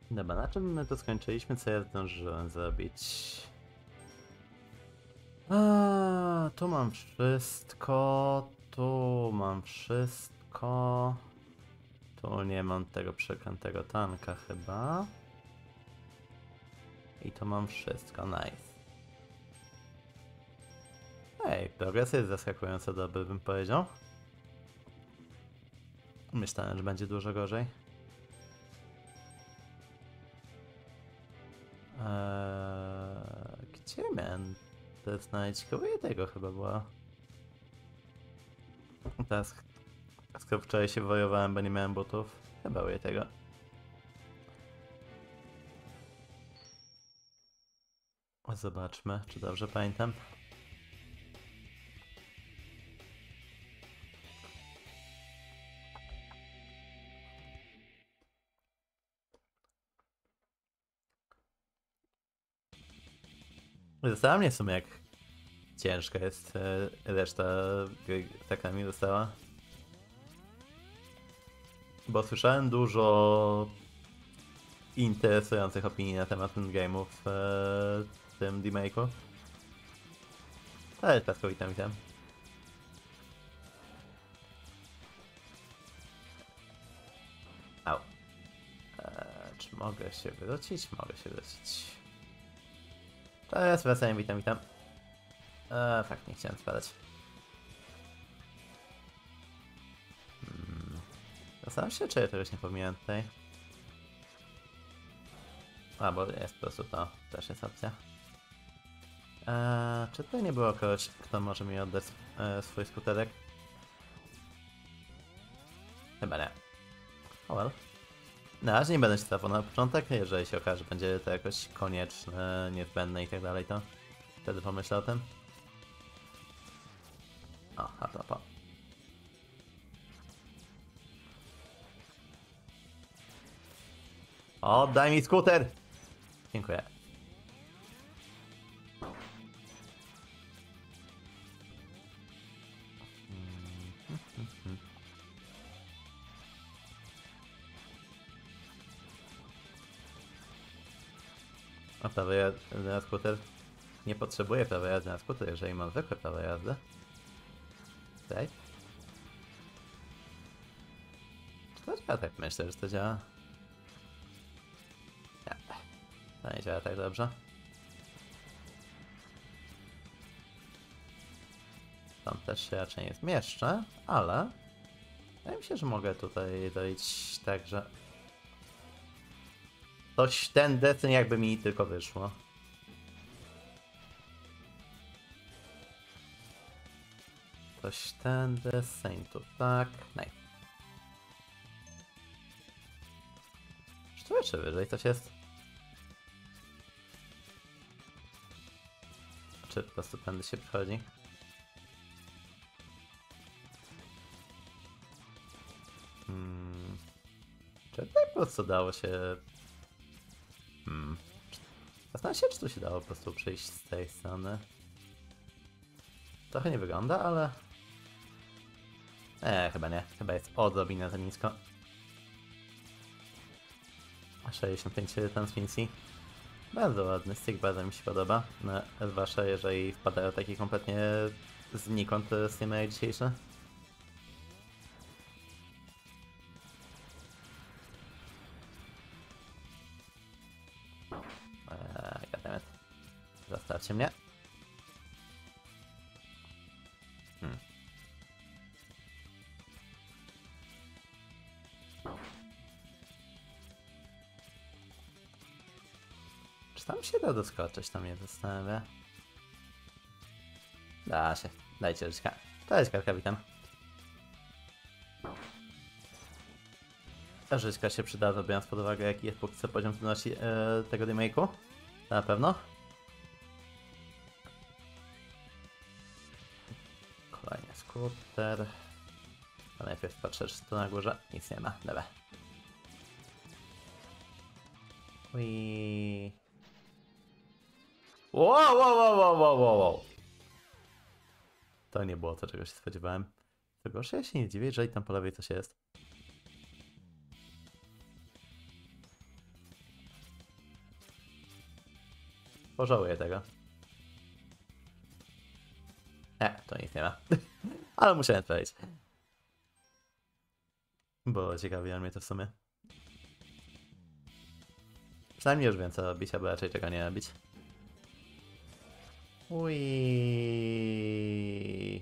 Dobra, na czym my to skończyliśmy? Co ja zdążyłem zrobić? Tu mam wszystko. Tu mam wszystko. Tu nie mam tego przeklętego tanka chyba. I to mam wszystko, nice. Ej, progres jest zaskakująco dobry, bym powiedział. Myślałem, że będzie dużo gorzej. Gdzie miałem to znaleźć? Koło tego chyba była. Teraz, skoro wczoraj się wojowałem, bo nie miałem butów. Chyba u tego. Zobaczmy, czy dobrze pamiętam. Została mnie w sumie jak ciężka jest reszta gry, taka mi została. Bo słyszałem dużo interesujących opinii na temat game'ów w tym remake'u. Ale tak witam. Au. Czy mogę się wrócić? Mogę się wrócić. Cześć, wracam, witam. Fakt, nie chciałem spadać. Zastanawiam się, czy ja czegoś nie pomijam tutaj. A, bo jest po prostu to, też jest opcja. Czy tutaj nie było kogoś, kto może mi oddać swój skuterek? Chyba nie. Oh well. Na razie nie będę się trafał na początek, jeżeli się okaże, że będzie to jakoś konieczne, niezbędne i tak dalej, to wtedy pomyślę o tym. O, a propos. Oddaj mi skuter! Dziękuję. A prawo jazdy na skuter? Nie potrzebuję prawa jazdy na skuter, jeżeli mam zwykłe prawo jazdy. Okej. Czy to działa tak? Myślę, że to działa. Nie. To nie działa tak dobrze. Tam też się raczej nie zmieszczę, ale wydaje mi się, że mogę tutaj dojść tak, że coś ten deseń jakby mi tylko wyszło. Coś ten deseń tu tak. Nej. Czy wyżej coś jest? Czy po prostu tędy się przychodzi? Czy tutaj po prostu dało się... Zastanawiam się, czy tu się dało po prostu przejść z tej strony. Trochę nie wygląda, ale... chyba nie. Chyba jest odrobinę za nisko. 65 transmisji. Bardzo ładny stick, bardzo mi się podoba. No, zwłaszcza jeżeli wpadają takie kompletnie znikąd streamery dzisiejsze. Goddammit. Zostawcie mnie. Czy tam się da doskoczyć? Tam mnie zastanawia. Da się. Dajcie Ryśka. Cześć, Karka, witam. Ta Ryśka się przyda, biorąc pod uwagę, jaki jest póki co poziom trudności tego remake'u. Na pewno. Kolejny skuter. A najpierw patrzę, czy tu na górze nic nie ma. Dobra. Ui. Wow. To nie było to, czego się spodziewałem. Co gorsze, ja się nie dziwię, jeżeli tam po lewej coś jest. Pożałuję tego. To nic nie ma. Ale musiałem powiedzieć. Bo ciekawi mnie to w sumie. Przynajmniej już wiem co robić, albo raczej czego nie robić. Ui.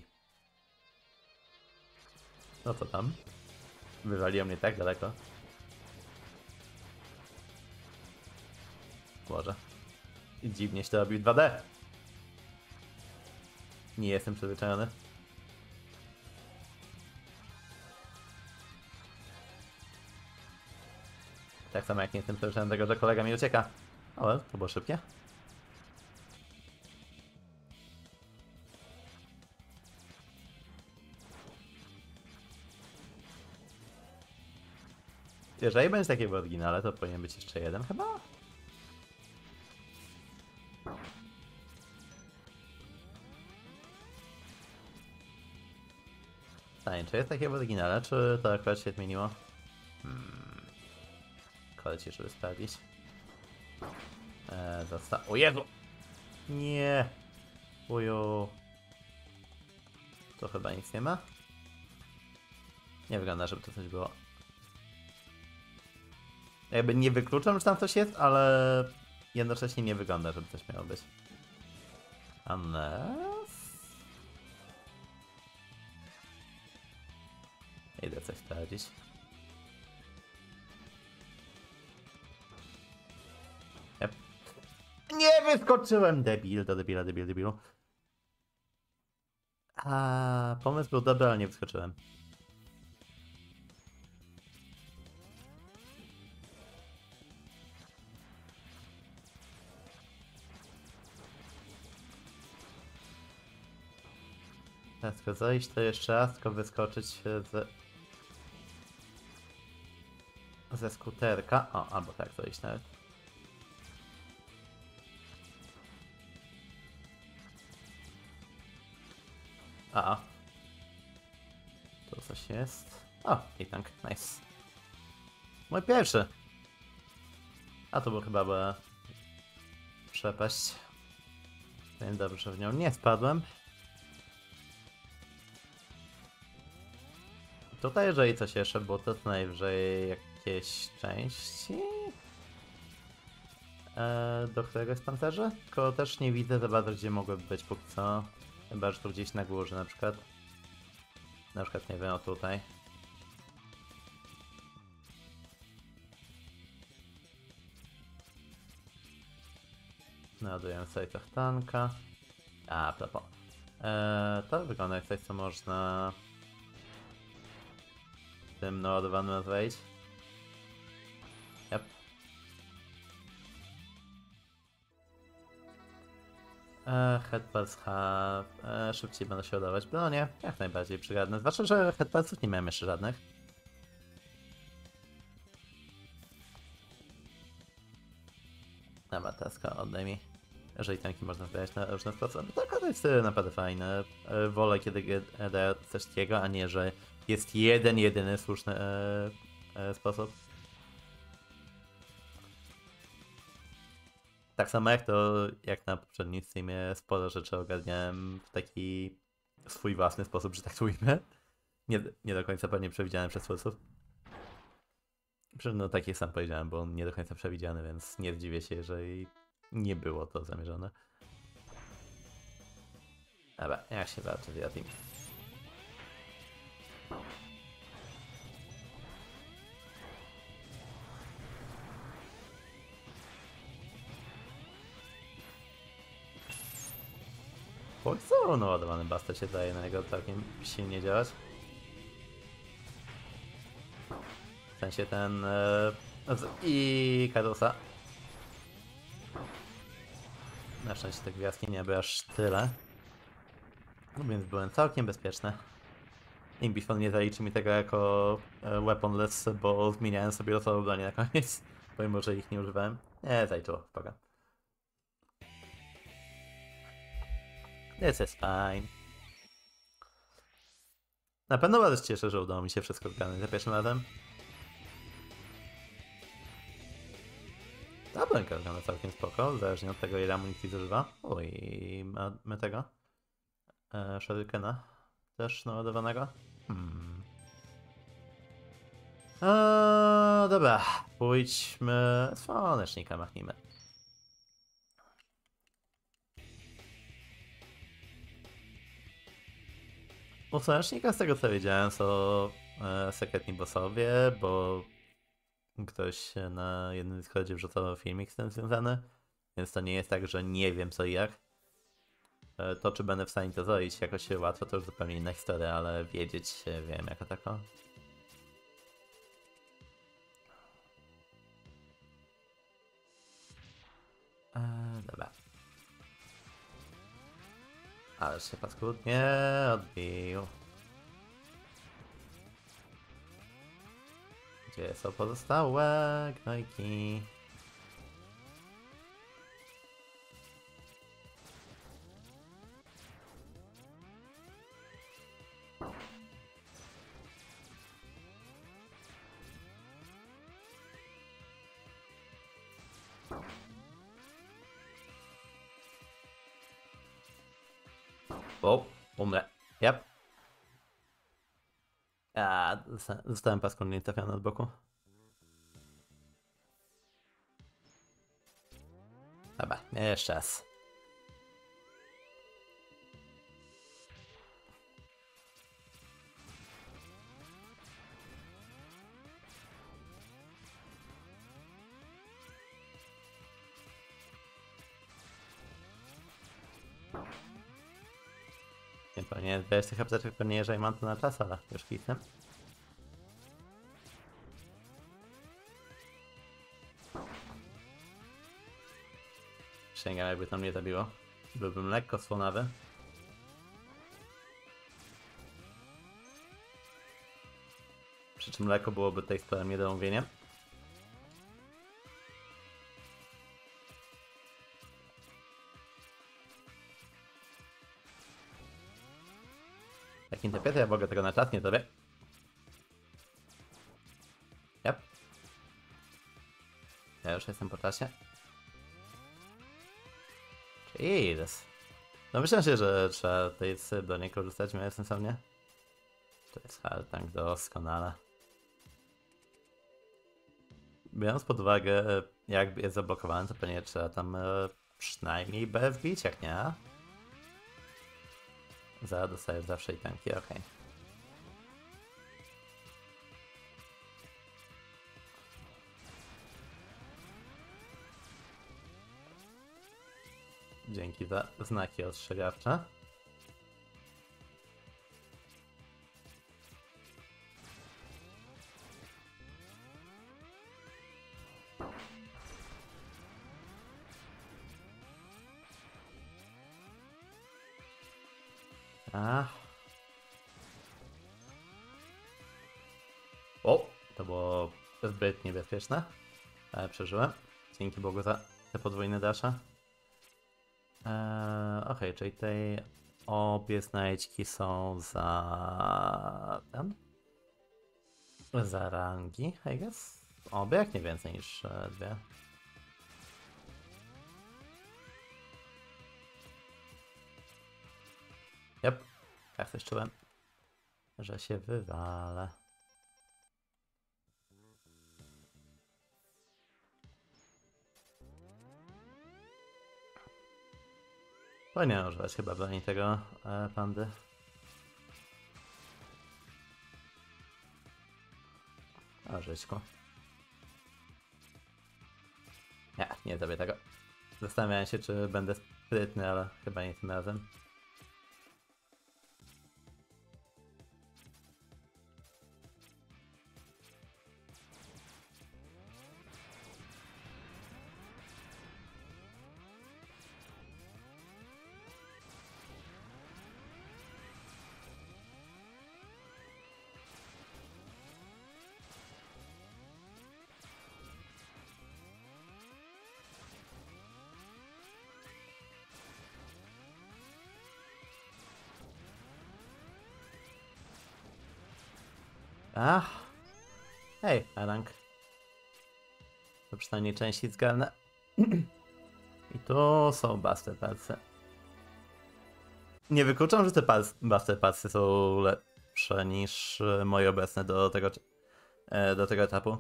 No co tam? Wywaliło mnie tak daleko. Boże. I dziwnie się to robi w 2D. Nie jestem przyzwyczajony. Tak samo jak nie jestem przyzwyczajony do tego, że kolega mi ucieka. Ale to było szybkie. Jeżeli będzie takie w oryginale, to powinien być jeszcze jeden chyba? Pytanie, czy jest takie w oryginale, czy to akurat się zmieniło? Koleci, żeby sprawdzić. O Jezu! Nie! Uju. To chyba nic nie ma? Nie wygląda, żeby to coś było. Jakby nie wykluczam, że tam coś jest, ale jednocześnie nie wygląda, żeby coś miało być. Unless... Idę coś sprawdzić. Yep. Nie wyskoczyłem! Debilu. A pomysł był dobry, ale nie wyskoczyłem. Teraz tylko zejść to jeszcze raz, tylko wyskoczyć ze skuterka. O, albo tak zejść nawet. A. Tu coś jest. O, i tank, nice. Mój pierwszy. A to był chyba przepaść. Więc dobrze, że w nią nie spadłem. Tutaj, jeżeli coś jeszcze było, to najwyżej jakieś części, do któregoś pancerza. Tylko też nie widzę za bardzo, gdzie mogłyby być póki co. Chyba, że tu gdzieś na górze na przykład. Na przykład, nie wiem, o tutaj. Naładujemy sobie trochę tanka. A propos. To wygląda jak coś, co można tym naładowanym wejść. Yep. Headpulse Hub. Szybciej będę się ładować bronie. Jak najbardziej przygadne. Zwłaszcza, że headpulsów nie miałem jeszcze żadnych. Dobra, taska oddaj mi. Jeżeli tanki można zbierać na różne sposoby, to jest naprawdę fajne. Wolę, kiedy daje coś takiego, a nie, że jest jedyny słuszny sposób. Tak samo jak na poprzednim streamie sporo rzeczy ogarniałem w taki swój własny sposób, że tak to ujmę. Nie do końca pewnie przewidziany przez twórców. No tak jak sam powiedziałem, bo on nie do końca przewidziany, więc nie zdziwię się, jeżeli nie było to zamierzone. Dobra, jak się walczy z Yatim? Po co naładowany bastet się daje na niego całkiem silnie działać? W sensie ten... i Karusa. Na szczęście te gwiazdki nie były aż tyle. No więc byłem całkiem bezpieczny. Imbifon nie zaliczy mi tego jako weaponless, bo zmieniałem sobie losowe bronie na koniec. Pomimo, że ich nie używałem. Nie, zaliczyło, spoko. This is fine. Na pewno bardzo się cieszę, że udało mi się wszystko zgarnąć za pierwszym razem. Ta brońka wygląda całkiem spoko, zależnie od tego ile amunicji zużywa. Oj, mamy tego. Shurikena też naładowanego. Dobra, pójdźmy słonecznika machnijmy. U słonecznika z tego co wiedziałem są sekretni bossowie, bo ktoś na jednym Discordzie wrzucał filmik z tym związany, więc to nie jest tak, że nie wiem co i jak. To czy będę w stanie to zrobić jakoś łatwo to już zupełnie inna historia, ale wiedzieć wiem jako tako. Dobra. Ale się paskudnie odbił. Gdzie są pozostałe gnojki? O, umrę. Yep. Zostałem paskudnie trafiony od boku. Dobra, jeszcze raz. Nie powinien zbierać tych apteczek pewnie, jeżeli mam to na czas, ale już kliknę. Sięgam, jakby to mnie zabiło. Byłbym lekko słonawy. Przy czym lekko byłoby tutaj sporym niedomówieniem. Jak interpretuję, ja mogę tego na czas nie zrobię. Yep. Ja już jestem po czasie. Jesus. No myślę się, że trzeba tutaj do niej korzystać, miałem sensownie. To jest hard tank doskonale. Biorąc pod uwagę, jak jest zablokowany, to pewnie trzeba tam przynajmniej B wbić, jak nie A. Zaraz dostajesz zawsze i tanki, okej. Dzięki za znaki ostrzegawcze. O, to było zbyt niebezpieczne. Ale przeżyłem. Dzięki Bogu za te podwójne dasze. Okej, czyli tutaj obie znajdźki są za ten? Za rangi, I guess. Obie, jak nie więcej niż dwie. Yep, jak coś czułem, że się wywalę. Powinienem używać chyba broni tego pandy. O, żyćku. Nie zrobię tego. Zastanawiałem się, czy będę sprytny, ale chyba nie tym razem. Hej, rank. To przynajmniej części zgarnę. I tu są Buster Patsy. Nie wykluczam, że te Buster Patsy są lepsze niż moje obecne do tego etapu.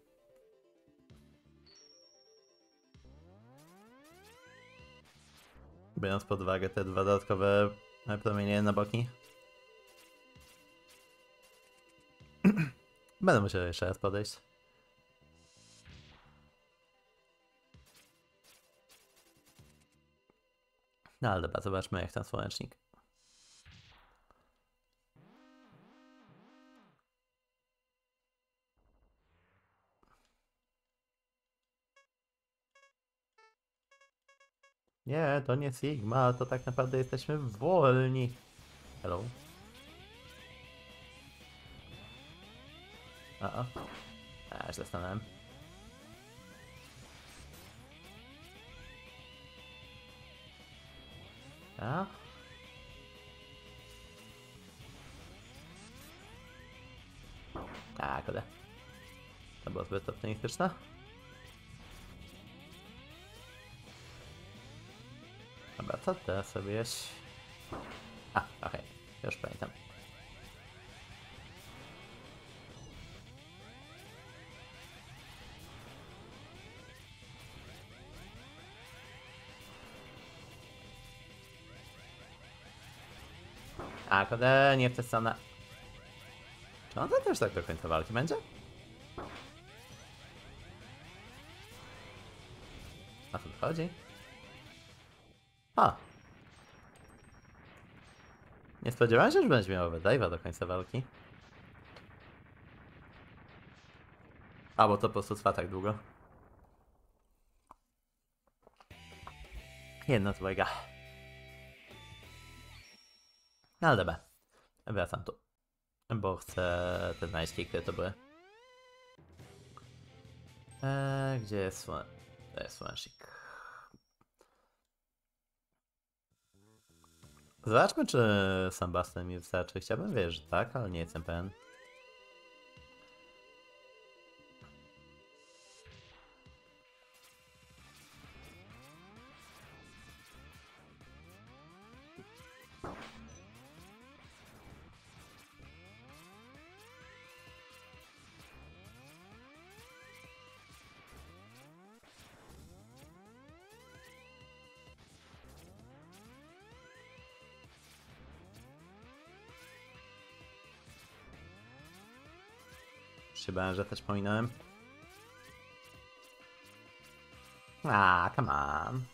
Biorąc pod uwagę te dwa dodatkowe promienie na boki. Będę musiał jeszcze raz podejść. No ale dobra, zobaczmy jak ten słonecznik. Nie, to nie Sigma, to tak naprawdę jesteśmy wolni. Hello? Źle stanąłem. A? Kurde. To było zbyt optymistyczne. Dobra, co teraz zrobiłeś? Okej. Już pamiętam. Kurde, nie w tę stronę. Czy on to też tak do końca walki będzie? Na co chodzi? Nie spodziewałem się, że będzie miał overdive'a do końca walki. Bo to po prostu trwa tak długo. Jedno złego. No ale dobra. Wracam tu. Bo chcę te znajdźki, które to były. Gdzie jest To jest słonecznik. Zobaczmy, czy sam Buster mi wystarczy. Chciałbym wierzyć, że tak, ale nie jestem pewien. Się że też pominąłem. Come on.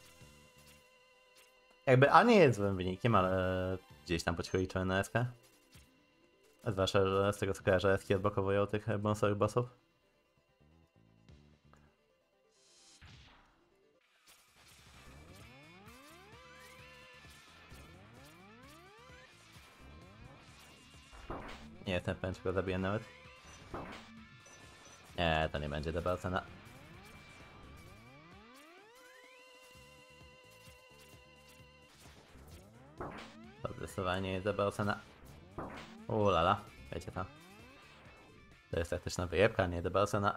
Jakby nie jest złym wynikiem, ale gdzieś tam podchodziłem na SK. Zwłaszcza, że z tego co kojarzę, SK odblokowują tych bonusowych bossów. Nie jestem pewien, czy go zabiję nawet. Nie, to nie będzie dobra ocena. To zdecydowanie jest dobra ocena. Lala, wiecie to. To jest taktyczna wyjebka, nie dobra ocena.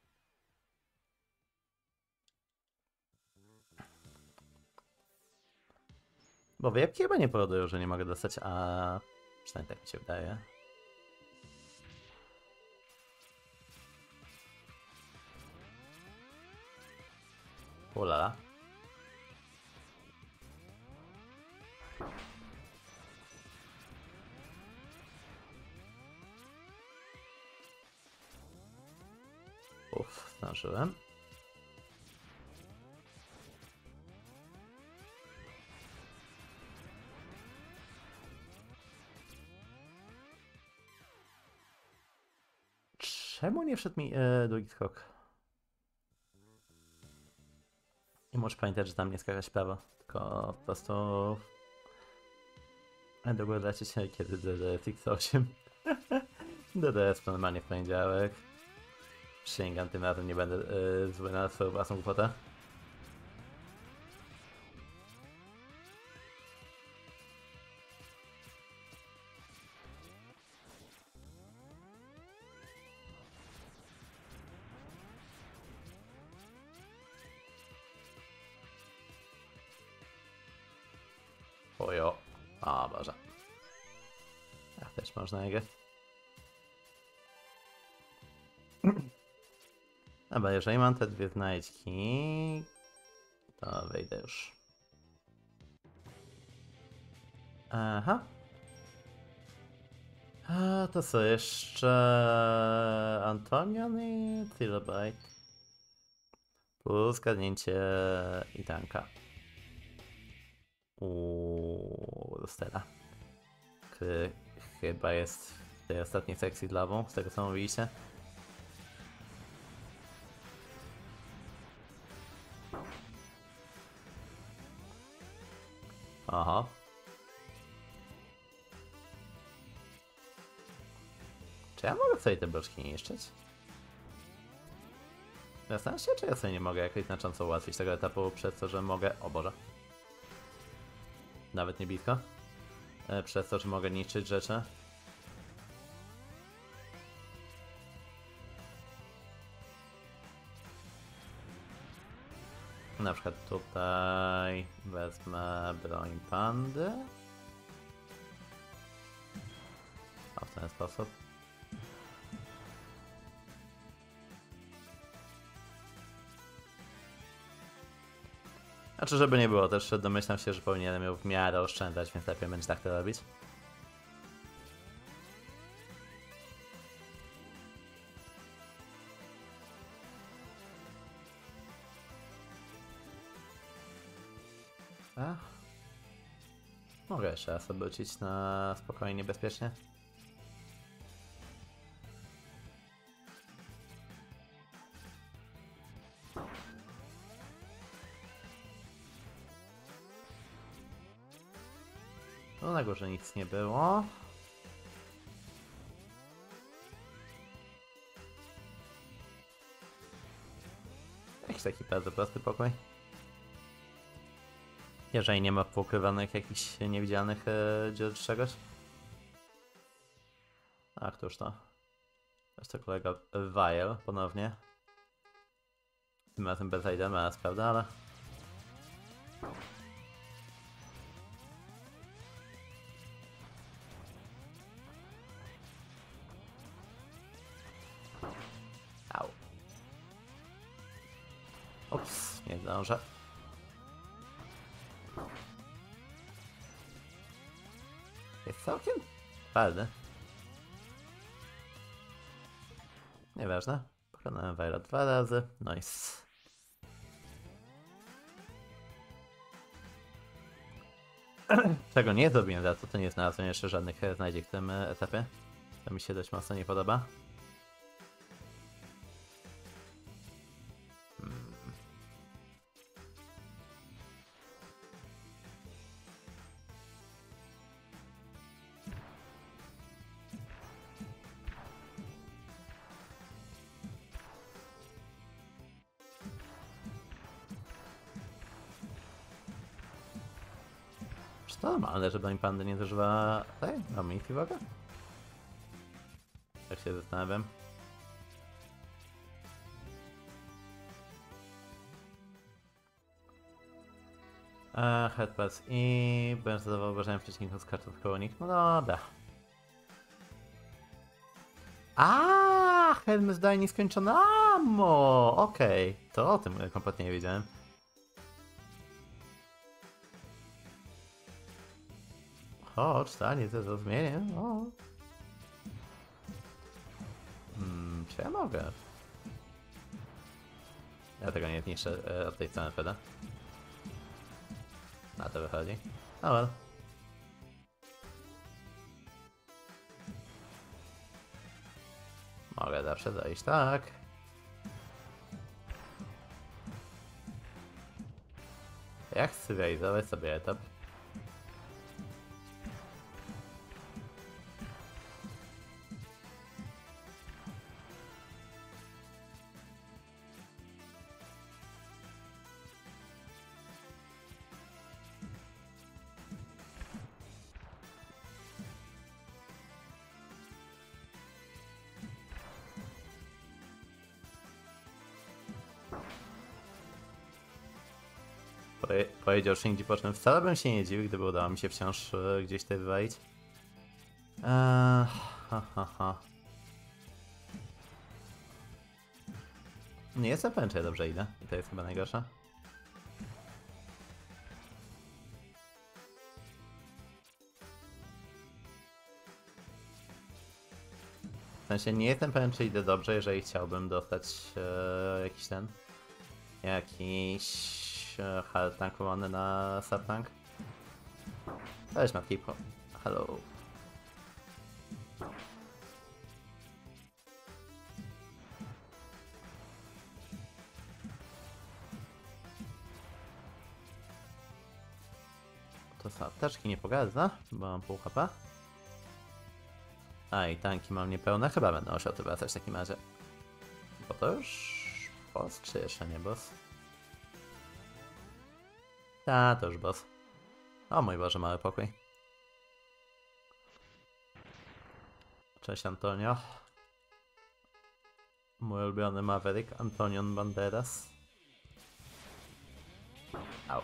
Bo wyjebki chyba nie powodują, że nie mogę dostać, a przynajmniej tak mi się wydaje. Lala. Zdążyłem. Czemu nie wszedł mi drugi skok? I możesz pamiętać, że tam nie skakać w prawo, tylko po prostu do góry lecieć, kiedy DDS X8. DDS normalnie w poniedziałek. Przysięgam, tym razem nie będę zły na swoją własną głupotę. Ojo. O Boże. Tak też można jechać. Dobra, jeżeli mam te dwie znajdźki, to wejdę już. Aha. A to co jeszcze? Antonion i Trilobite. Plus zgadnięcie i tanka. Stella. Który chyba jest w tej ostatniej sekcji z lawą, z tego co mówiliście. Aha. Czy ja mogę sobie te bloczki niszczyć? Zastanawiam się, czy ja sobie nie mogę jakoś znacząco ułatwić tego etapu przez to, że mogę... O Boże. Nawet nie blisko. Przez to, że mogę niszczyć rzeczy. Na przykład tutaj wezmę broń pandy. O, w ten sposób. Znaczy, żeby nie było, też domyślam się, że powinienem ją w miarę oszczędzać, więc lepiej będzie tak to robić. A? Mogę jeszcze raz obrócić na spokojnie, bezpiecznie. No na górze nic nie było. Jakiś taki bardzo prosty pokój. Jeżeli nie ma poukrywanych jakichś niewidzialnych dziur czy czegoś. A któż to? To jest to kolega Vial ponownie. Tym razem bez Aidemana, prawda, ale... Au. Ups, nie zdążę. Jest całkiem twardy. Nieważne. Pokonałem Viola 2 razy. Nice. Czego nie zrobiłem za to nie znalazłem jeszcze żadnych znajdziek w tym etapie. To mi się dość mocno nie podoba. Czy to normalne, że broń pandy nie zużywa tej amunicji w ogóle? Tak się zastanawiam. Headpass i będę zadawał obrażenia przeciwników z kartów koło nich. No dobra. Helm zdaje nieskończone ammo! Okej, to o tym kompletnie nie wiedziałem. Chodź, stanie ze zrozumieniem. O. Czy ja mogę? Ja tego nie zniszczę od tej strony peda. Na to wychodzi. Oh well. Mogę zawsze zejść, tak. Jak zrealizować sobie etap? powiedział Shinji, po czym wcale bym się nie dziwił, gdyby udało mi się wciąż gdzieś tutaj wywalić. Ha, ha, ha. Nie jestem pewien, czy ja dobrze idę. I to jest chyba najgorsze. W sensie nie jestem pewien, czy idę dobrze, jeżeli chciałbym dostać jakiś ten... Jakiś hard tankowany na subtank. Cześć matki, hello. To są apteczki, nie pogadza, bo mam pół HP. A i tanki mam niepełne, chyba będę musiał to wracać w takim razie. Bo to już boss, czy jeszcze nie boss? Ta, to już boss. O mój Boże, mały pokój. Cześć Antonio. Mój ulubiony Maverick, Antonion Banderas. Au.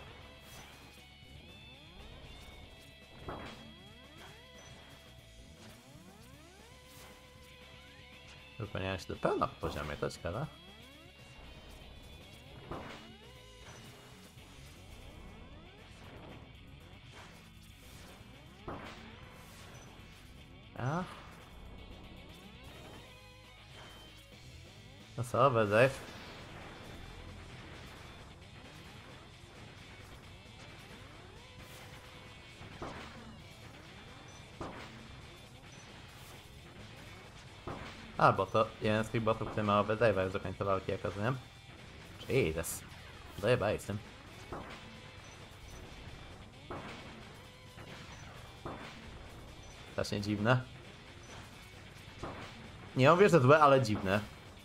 Wypełniałem się do pełna w poziomie, to ciekawe. A? No co, wydech? A, bo to jeden z tych botów, który ma overdrive'a już do końca walki, jak rozumiem. Jesus. Dojebaj z tym. Strasznie dziwne. Nie mówię, że złe, ale dziwne.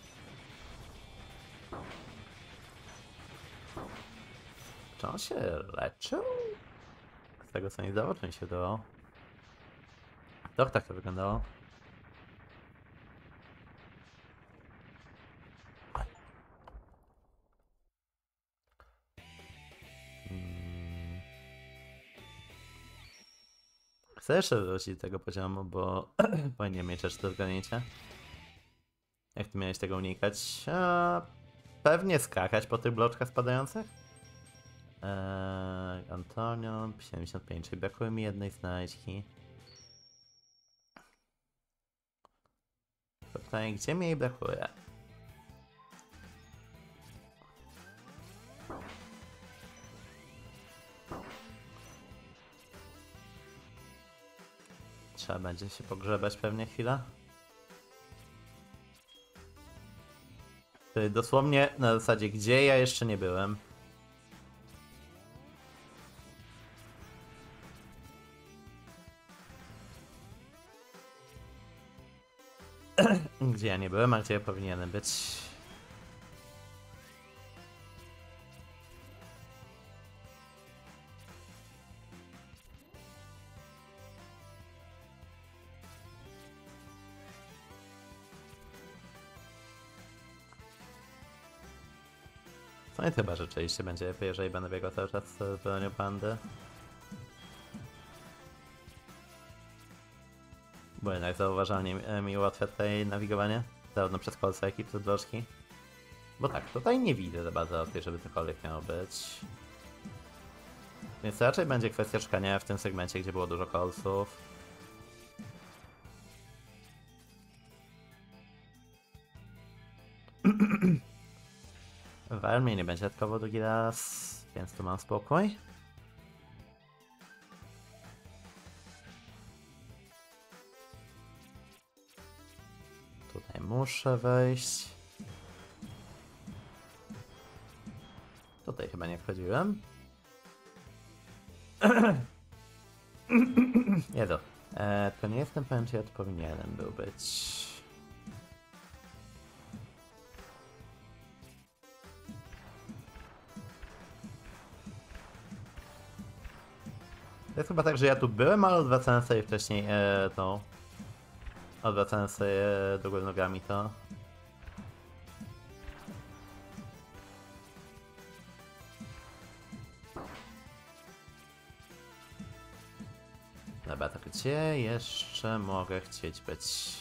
Czy on się leczył? Z tego co nie zdało, czy mi się dało? To tak to wyglądało. Chcę jeszcze wrócić do tego poziomu, bo powinien mieć rzeczy do zgarnięcia. Jak ty miałeś tego unikać? Pewnie skakać po tych bloczkach spadających? Antonion, 75, czyli brakuje mi jednej znajdźki. Pytanie, gdzie mi jej brakuje? Trzeba będzie się pogrzebać pewnie chwilę. Dosłownie na zasadzie, gdzie ja jeszcze nie byłem. Gdzie ja nie byłem, a gdzie ja powinienem być. To nie chyba rzeczywiście będzie lepiej, jeżeli będę biegał cały czas z bronią pandy. Bo jednak zauważalnie mi ułatwia tutaj nawigowanie. Zarówno przez kolce, jak i przez bloczki. Bo tak, tutaj nie widzę za bardzo opcji, żeby cokolwiek miało być. Więc raczej będzie kwestia szukania w tym segmencie, gdzie było dużo kolców. W armii nie będzie dodatkowo drugi raz, więc tu mam spokój. Tutaj muszę wejść. Tutaj chyba nie wchodziłem. Nie to. Tylko nie jestem pewien, czy ja tu powinienem był być. To jest chyba tak, że ja tu byłem, ale odwracałem sobie wcześniej tą... Odwracałem sobie do góry nogami to. Dobra, to gdzie jeszcze mogę chcieć być?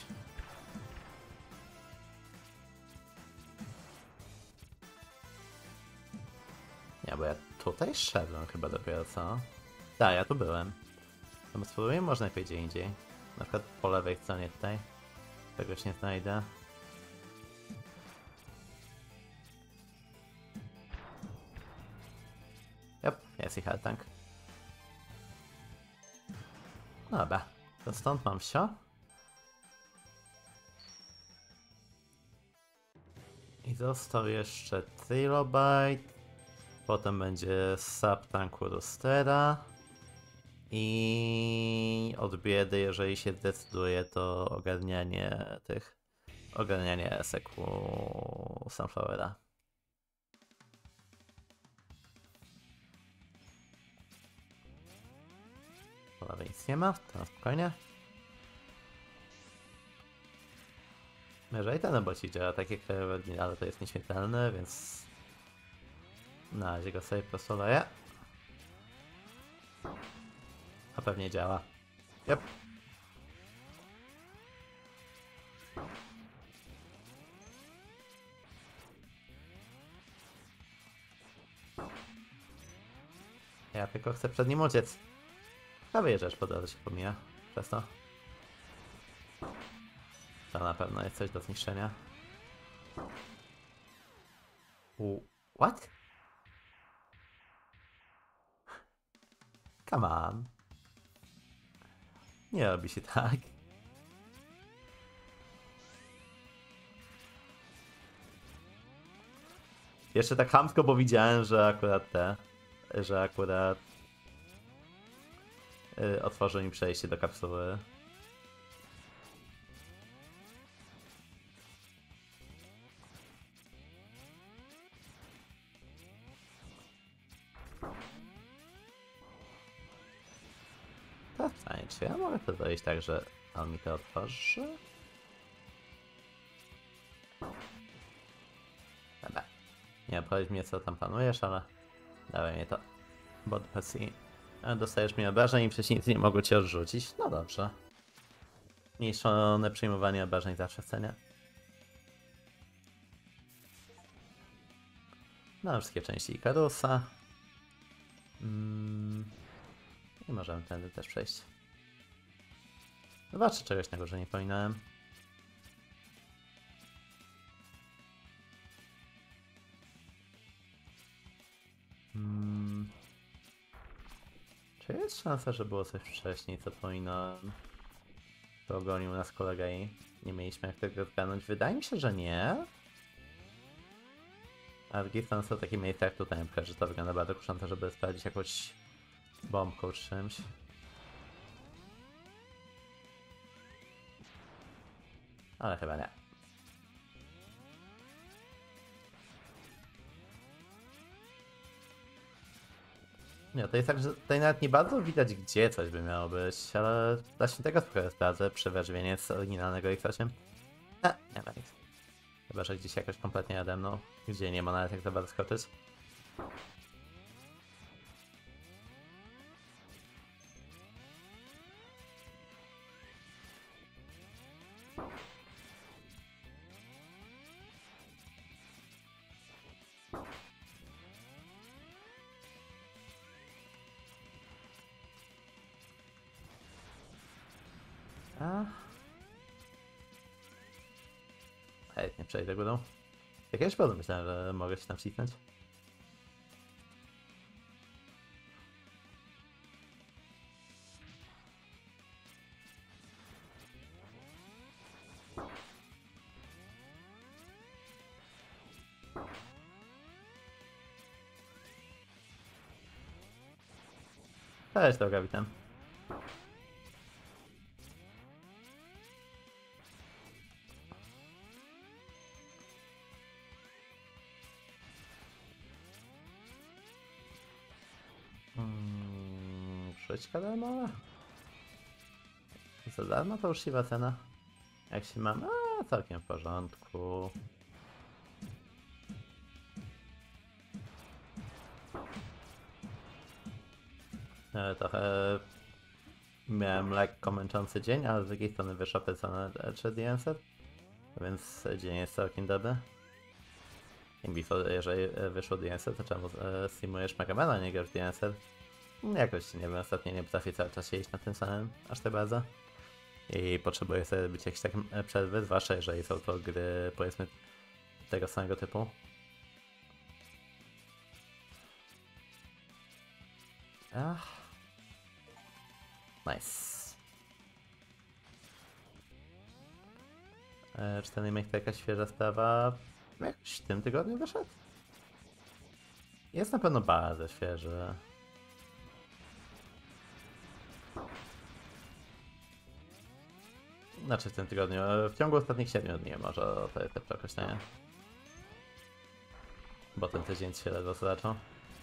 Nie, bo ja tutaj szedłem chyba dopiero, co? Tak, ja tu byłem. No spróbuję może najpierw gdzie indziej. Na przykład po lewej stronie tutaj. Czegoś nie znajdę. Yep, jest ich tank. Dobra, to stąd mam wsio. I został jeszcze Trilobite. Potem będzie Subtanku Roostera. I od biedy, jeżeli się zdecyduje, to ogarnianie SQ Sunflowera. Po lewej nic nie ma, to spokojnie. Jeżeli ten bocik działa tak jak ale to jest nieśmiertelny, więc na razie go sobie postoleję. A pewnie działa. Yep. Ja tylko chcę przed nim uciec. A wyjeżdżasz po drodze się pomija. Przez to. To na pewno jest coś do zniszczenia. What? Come on. Nie robi się tak. Jeszcze tak chamsko, bo widziałem, że akurat otworzył mi przejście do kapsuły. To fajnie, czy ja mogę to zrobić tak, że on mi to otworzy? Dobra. Nie powiedz mi, co tam planujesz, ale dawaj mnie to. Bot PC. Dostajesz mi obrażeń i przeciwnicy nie mogą cię odrzucić. No dobrze. Mniejszone przyjmowanie obrażeń zawsze cenię. No, wszystkie części Ikarusa. I możemy tędy też przejść. Zobaczę, czegoś na górze nie pominąłem. Czy jest szansa, że było coś wcześniej, co pominąłem? To ogonił nas kolega i nie mieliśmy jak tego zgarnąć. Wydaje mi się, że nie. A drugie strony są takie miejsca jak tutaj, że to wygląda bardzo kusząco, żeby sprawdzić jakąś bombką czy czymś. Ale chyba nie. Nie, to jest tak, że tutaj nawet nie bardzo widać, gdzie coś by miało być, ale dla świętego spokoju sprawdzę przewierzwienie z oryginalnego X8. Nie ma nic. Chyba, że gdzieś jakoś kompletnie nade mną, gdzie nie ma nawet jak za bardzo skoczyć. Ej, nie przejdę górą. Jakiegoś powodu myślałem, że mogę się tam wcisnąć. Cześć, droga, witam. Rzućka darmowa? Za darmo to uczciwa cena. Jak się mam? Całkiem w porządku. Trochę miałem lekko męczący dzień, ale z drugiej strony wyszła persona 3 DNS, więc dzień jest całkiem dobry. Jeżeli wyszło DNS, to czemu streamujesz Megamana, nie grasz DNS? Jakoś, nie wiem, ostatnio nie potrafię cały czas siedzieć na tym samym aż tak bardzo. I potrzebuję sobie robić jakieś takie przerwy, zwłaszcza jeżeli są to gry, powiedzmy, tego samego typu. Ach. Nice. Czy ten remake to jakaś świeża sprawa? Jakoś w tym tygodniu wyszedł? Jest na pewno bardzo świeży. Znaczy w tym tygodniu, w ciągu ostatnich 7 dni może to jest lepsze określenie. Bo ten tydzień się ledwo zaczął.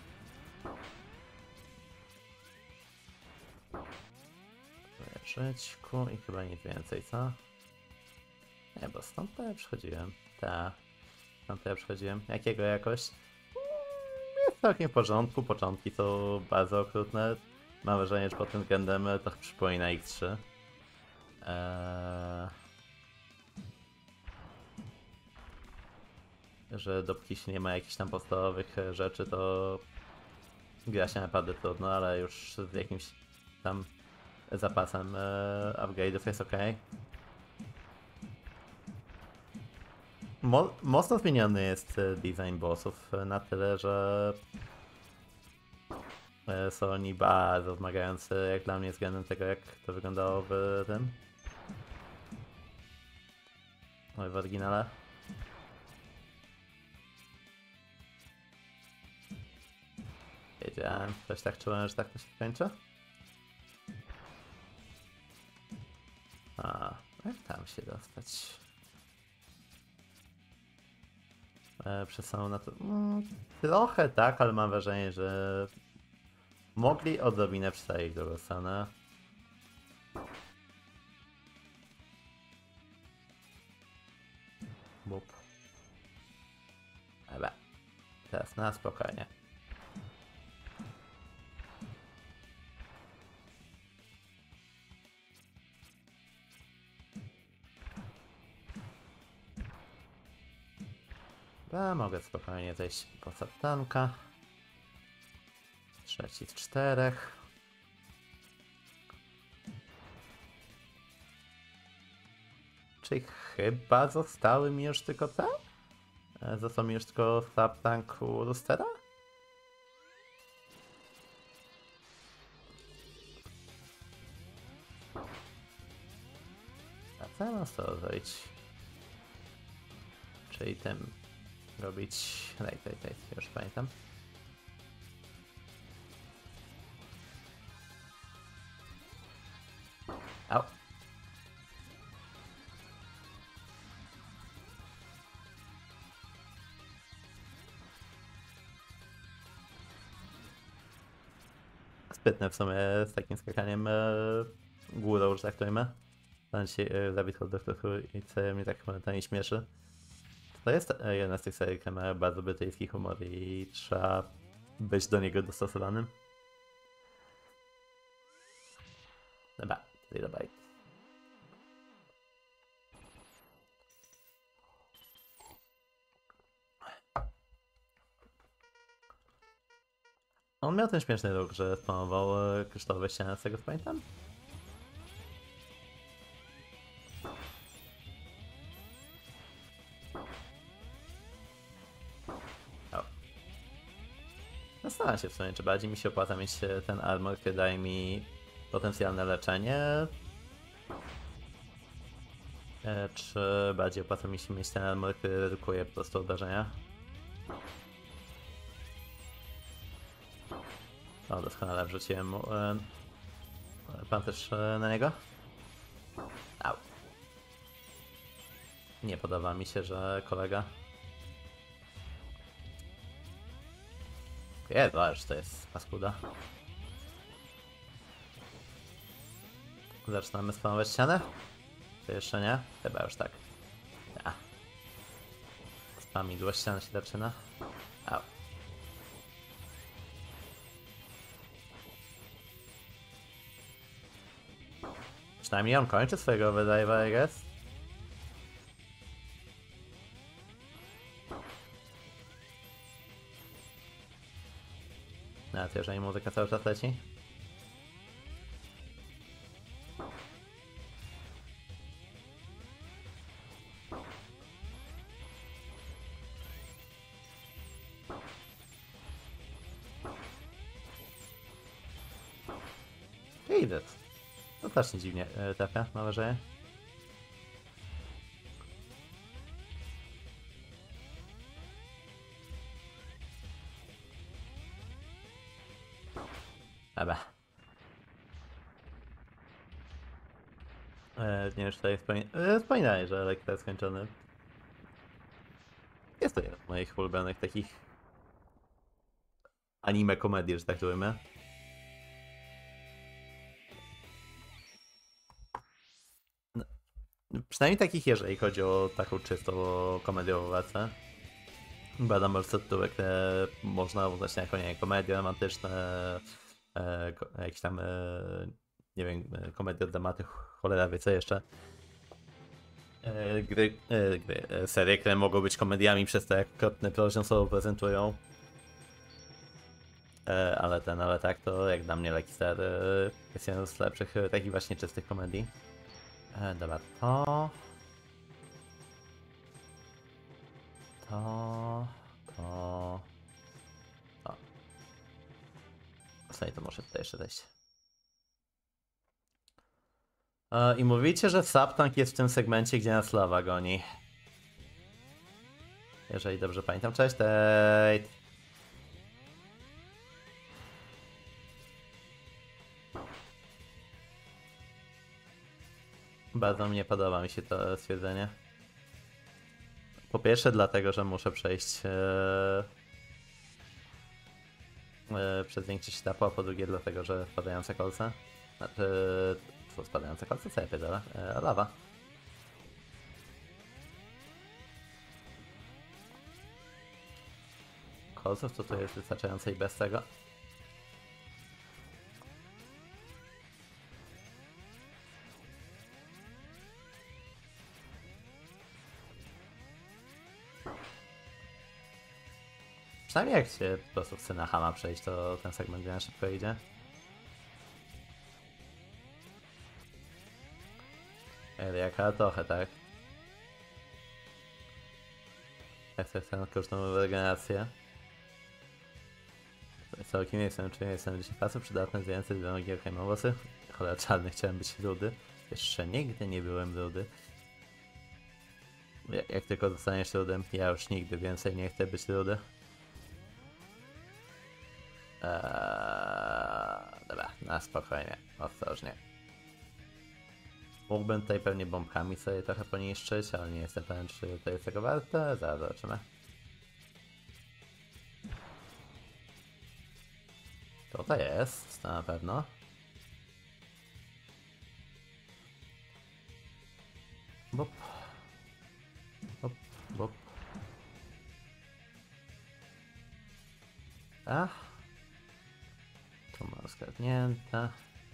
Żyćku i chyba nic więcej, co? Nie, bo stąd to ja przychodziłem. Stąd to ja przychodziłem. Jakiego jakoś? Jest całkiem w porządku, początki są bardzo okrutne. Mam wrażenie, że pod tym względem to przypomina X3. Że dopóki się nie ma jakichś tam podstawowych rzeczy, to gra się naprawdę trudno, ale już z jakimś tam zapasem upgrade'ów jest ok. Mocno zmieniony jest design bossów na tyle, że są oni bardzo wymagający jak dla mnie względem tego, jak to wyglądało w tym. W oryginale. Wiedziałem, coś tak czułem, że tak to się skończy. A, jak tam się dostać? Przez samą na to. Trochę tak, ale mam wrażenie, że mogli odrobinę przestawić drugą stronę. Bup. Dobra. Teraz na spokojnie. Mogę spokojnie zejść po satanka. Trzeci z 4. Czyli chyba zostały mi już tylko te? Został mi już tylko subtank u Rustera? A co ja mam z tego zrobić? Czyli tym robić... już pamiętam. Au. Sprytne w sumie z takim skakaniem górą, że tak to ujmę. Ten dzisiaj Rabbit Hole Doctor Who i co mnie tak momentami śmieszy. To jest jedna z tych serii, która ma bardzo brytyjski humor i trzeba być do niego dostosowanym. Dobra, Trilobite. On miał ten śmieszny ruch, że spawnował kryształowe ściany, z tego co pamiętam. Zastanawiam się w sumie, czy bardziej mi się opłaca mieć ten armor, który daje mi potencjalne leczenie, czy bardziej opłaca mi się mieć ten armor, który redukuje po prostu obrażenia. O, doskonale wrzuciłem mu pancerz na niego. Au. Nie podoba mi się, że kolega... Jezu, ależ to jest paskuda. Zaczynamy spawnować ścianę? To jeszcze nie? Chyba już tak. Ja. Spamidło ściana się zaczyna. Au. Przynajmniej on kończy swojego overdrive'a, I guess. Nawet jeżeli muzyka cały czas leci. Idę. To też nie dziwnie trafia, mam wrażenie. Dobra. Nie wiem, czy tutaj wspominałem, że Elektra jest skończony. Jest to jeden z moich ulubionych takich anime komedii, że tak to ujmę. No, przynajmniej takich, jeżeli chodzi o taką czysto komediową wersję. Badam już tytuły, które można uznać jako, nie wiem, komedie romantyczne, jakieś tam, nie wiem, komedie od dramaty, cholera wie co jeszcze. Serie, które mogą być komediami przez to, jak krotny poziom sobą prezentują. Ale tak, to jak dla mnie Lucky Star jest jeden z lepszych takich właśnie czystych komedii. Dobra, to... O. Słuchaj, to może tutaj jeszcze wejść. I mówicie, że Subtank jest w tym segmencie, gdzie nas lawa goni. Jeżeli dobrze pamiętam. Cześć, Tate. Bardzo nie podoba mi się to stwierdzenie. Po pierwsze dlatego, że muszę przejść przez większość etapu, a po drugie dlatego, że spadające kolce. Znaczy... Co spadające kolce? Co ja pierdolę? Lawa. Kolców to tu jest wystarczające I bez tego. Przynajmniej jak się po prostu chce na Hama przejść, to ten segment na szybko idzie. Jaka trochę, tak? Ja chcę tę kosztowną regenerację. Całkiem jestem dzisiaj pasy przydatne, więcej do nogi jak mam włosy. Cholera czarny, chciałem być rudy. Jeszcze nigdy nie byłem rudy. Jak tylko zostaniesz rudym, ja już nigdy więcej nie chcę być rudy. Dobra, na spokojnie, ostrożnie. Mógłbym tutaj pewnie bombkami sobie trochę poniszczyć, ale nie jestem pewien, czy to jest tego warte. Zaraz zobaczymy. To jest, to na pewno. Bop. Bop, bop. Tu mam zgadnięte.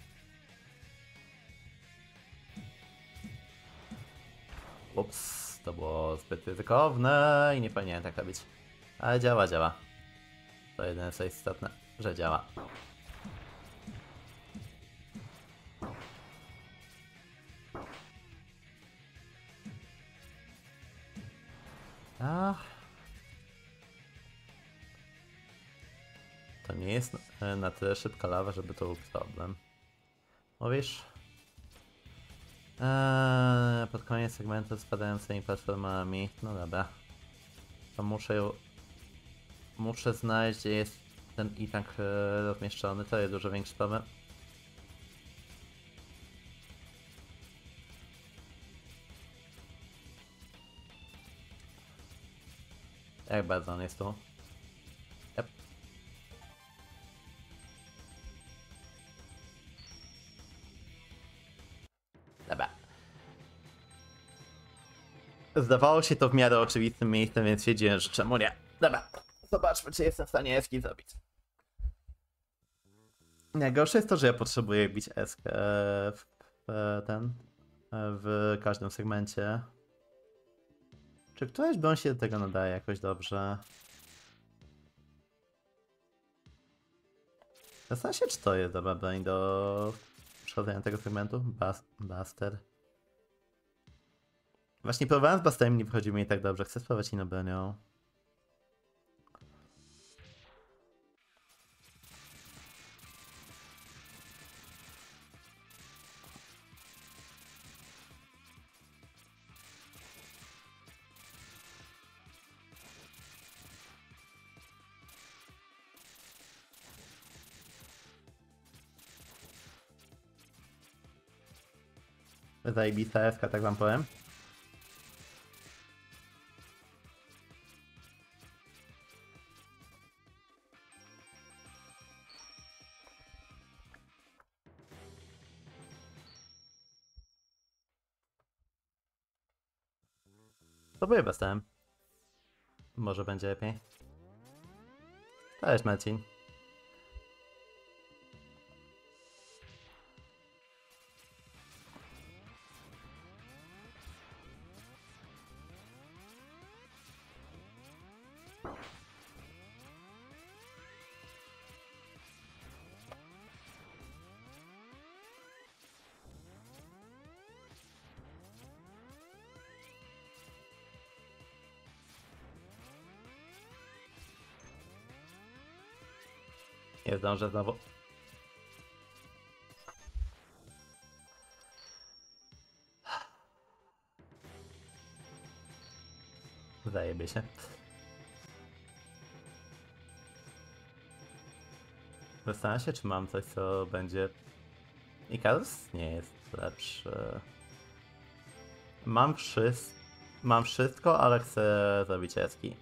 Ups, to było zbyt ryzykowne I nie powinienem tak robić. Ale działa, działa. To jedyne co jest istotne, że działa. To nie jest na tyle szybka lawa, żeby to był problem. Mówisz? Pod koniec segmentu spadającymi platformami. No dobra. To muszę znaleźć, gdzie jest ten i-tank rozmieszczony. To jest dużo większy problem. Jak bardzo on jest tu? Yep. Dobra. Zdawało się to w miarę oczywistym miejscem, więc wiedziałem, że czemu nie. Dobra, zobaczmy, czy jestem w stanie eski zrobić. Najgorsze jest to, że ja potrzebuję bić eskę w każdym segmencie. Czy któraś broń się do tego nadaje jakoś dobrze? Zastanawiam się, czy to jest dobra broń do przechodzenia tego segmentu. Buster. Właśnie próbowałem z Busterem, nie wychodzi mi tak dobrze. Chcę spróbować inną bronią. Zajebista eska, tak wam powiem. Próbuję Busterem. Może będzie lepiej. Cześć Marcin. Nie zdążę znowu. Zajebie się. Zastanawiam się, czy mam coś, co będzie... Ikarus nie jest lepszy. Mam wszystko, ale chcę zrobić eski.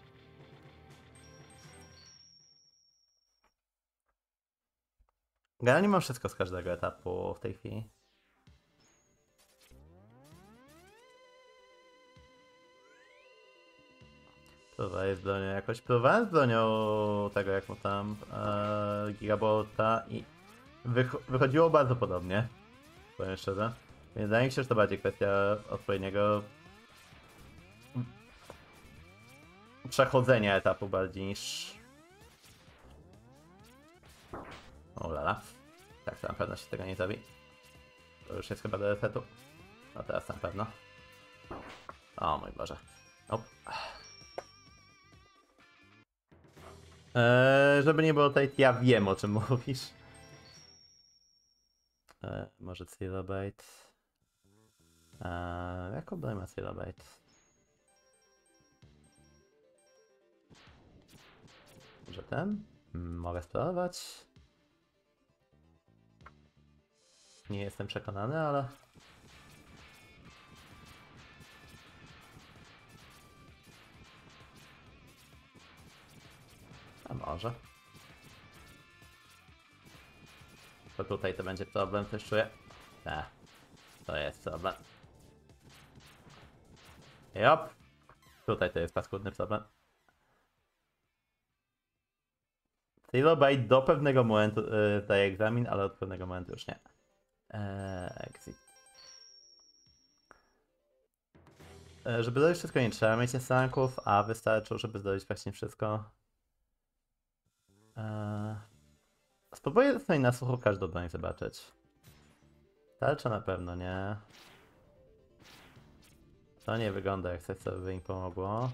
Generalnie mam wszystko z każdego etapu w tej chwili. Próbuję z bronią jakoś. Próbowałem z bronią tego, jak mu tam Gigabolta i wychodziło bardzo podobnie. Powiem szczerze. Więc wydaje mi się, że to bardziej kwestia odpowiedniego przechodzenia etapu bardziej niż... O lala. Tak, to na pewno się tego nie zrobi. To już jest chyba do resetu. No teraz na pewno. O mój Boże. Żeby nie było tutaj, ja wiem, o czym mówisz. Może Cylobite. Jaką broń ma Cylobite? Może ten? Mogę spróbować. Nie jestem przekonany, ale... A może. To tutaj to będzie problem, coś czuję. To jest problem. Jop! Tutaj to jest paskudny problem. Cylobite do pewnego momentu daje egzamin, ale od pewnego momentu już nie. Exit. Żeby zrobić wszystko, nie trzeba mieć sanków, a wystarczył, żeby zrobić właśnie wszystko. Spróbuję tutaj na sucho każdą broń zobaczyć. Tarcza na pewno nie. To nie wygląda jak coś, co by mi pomogło.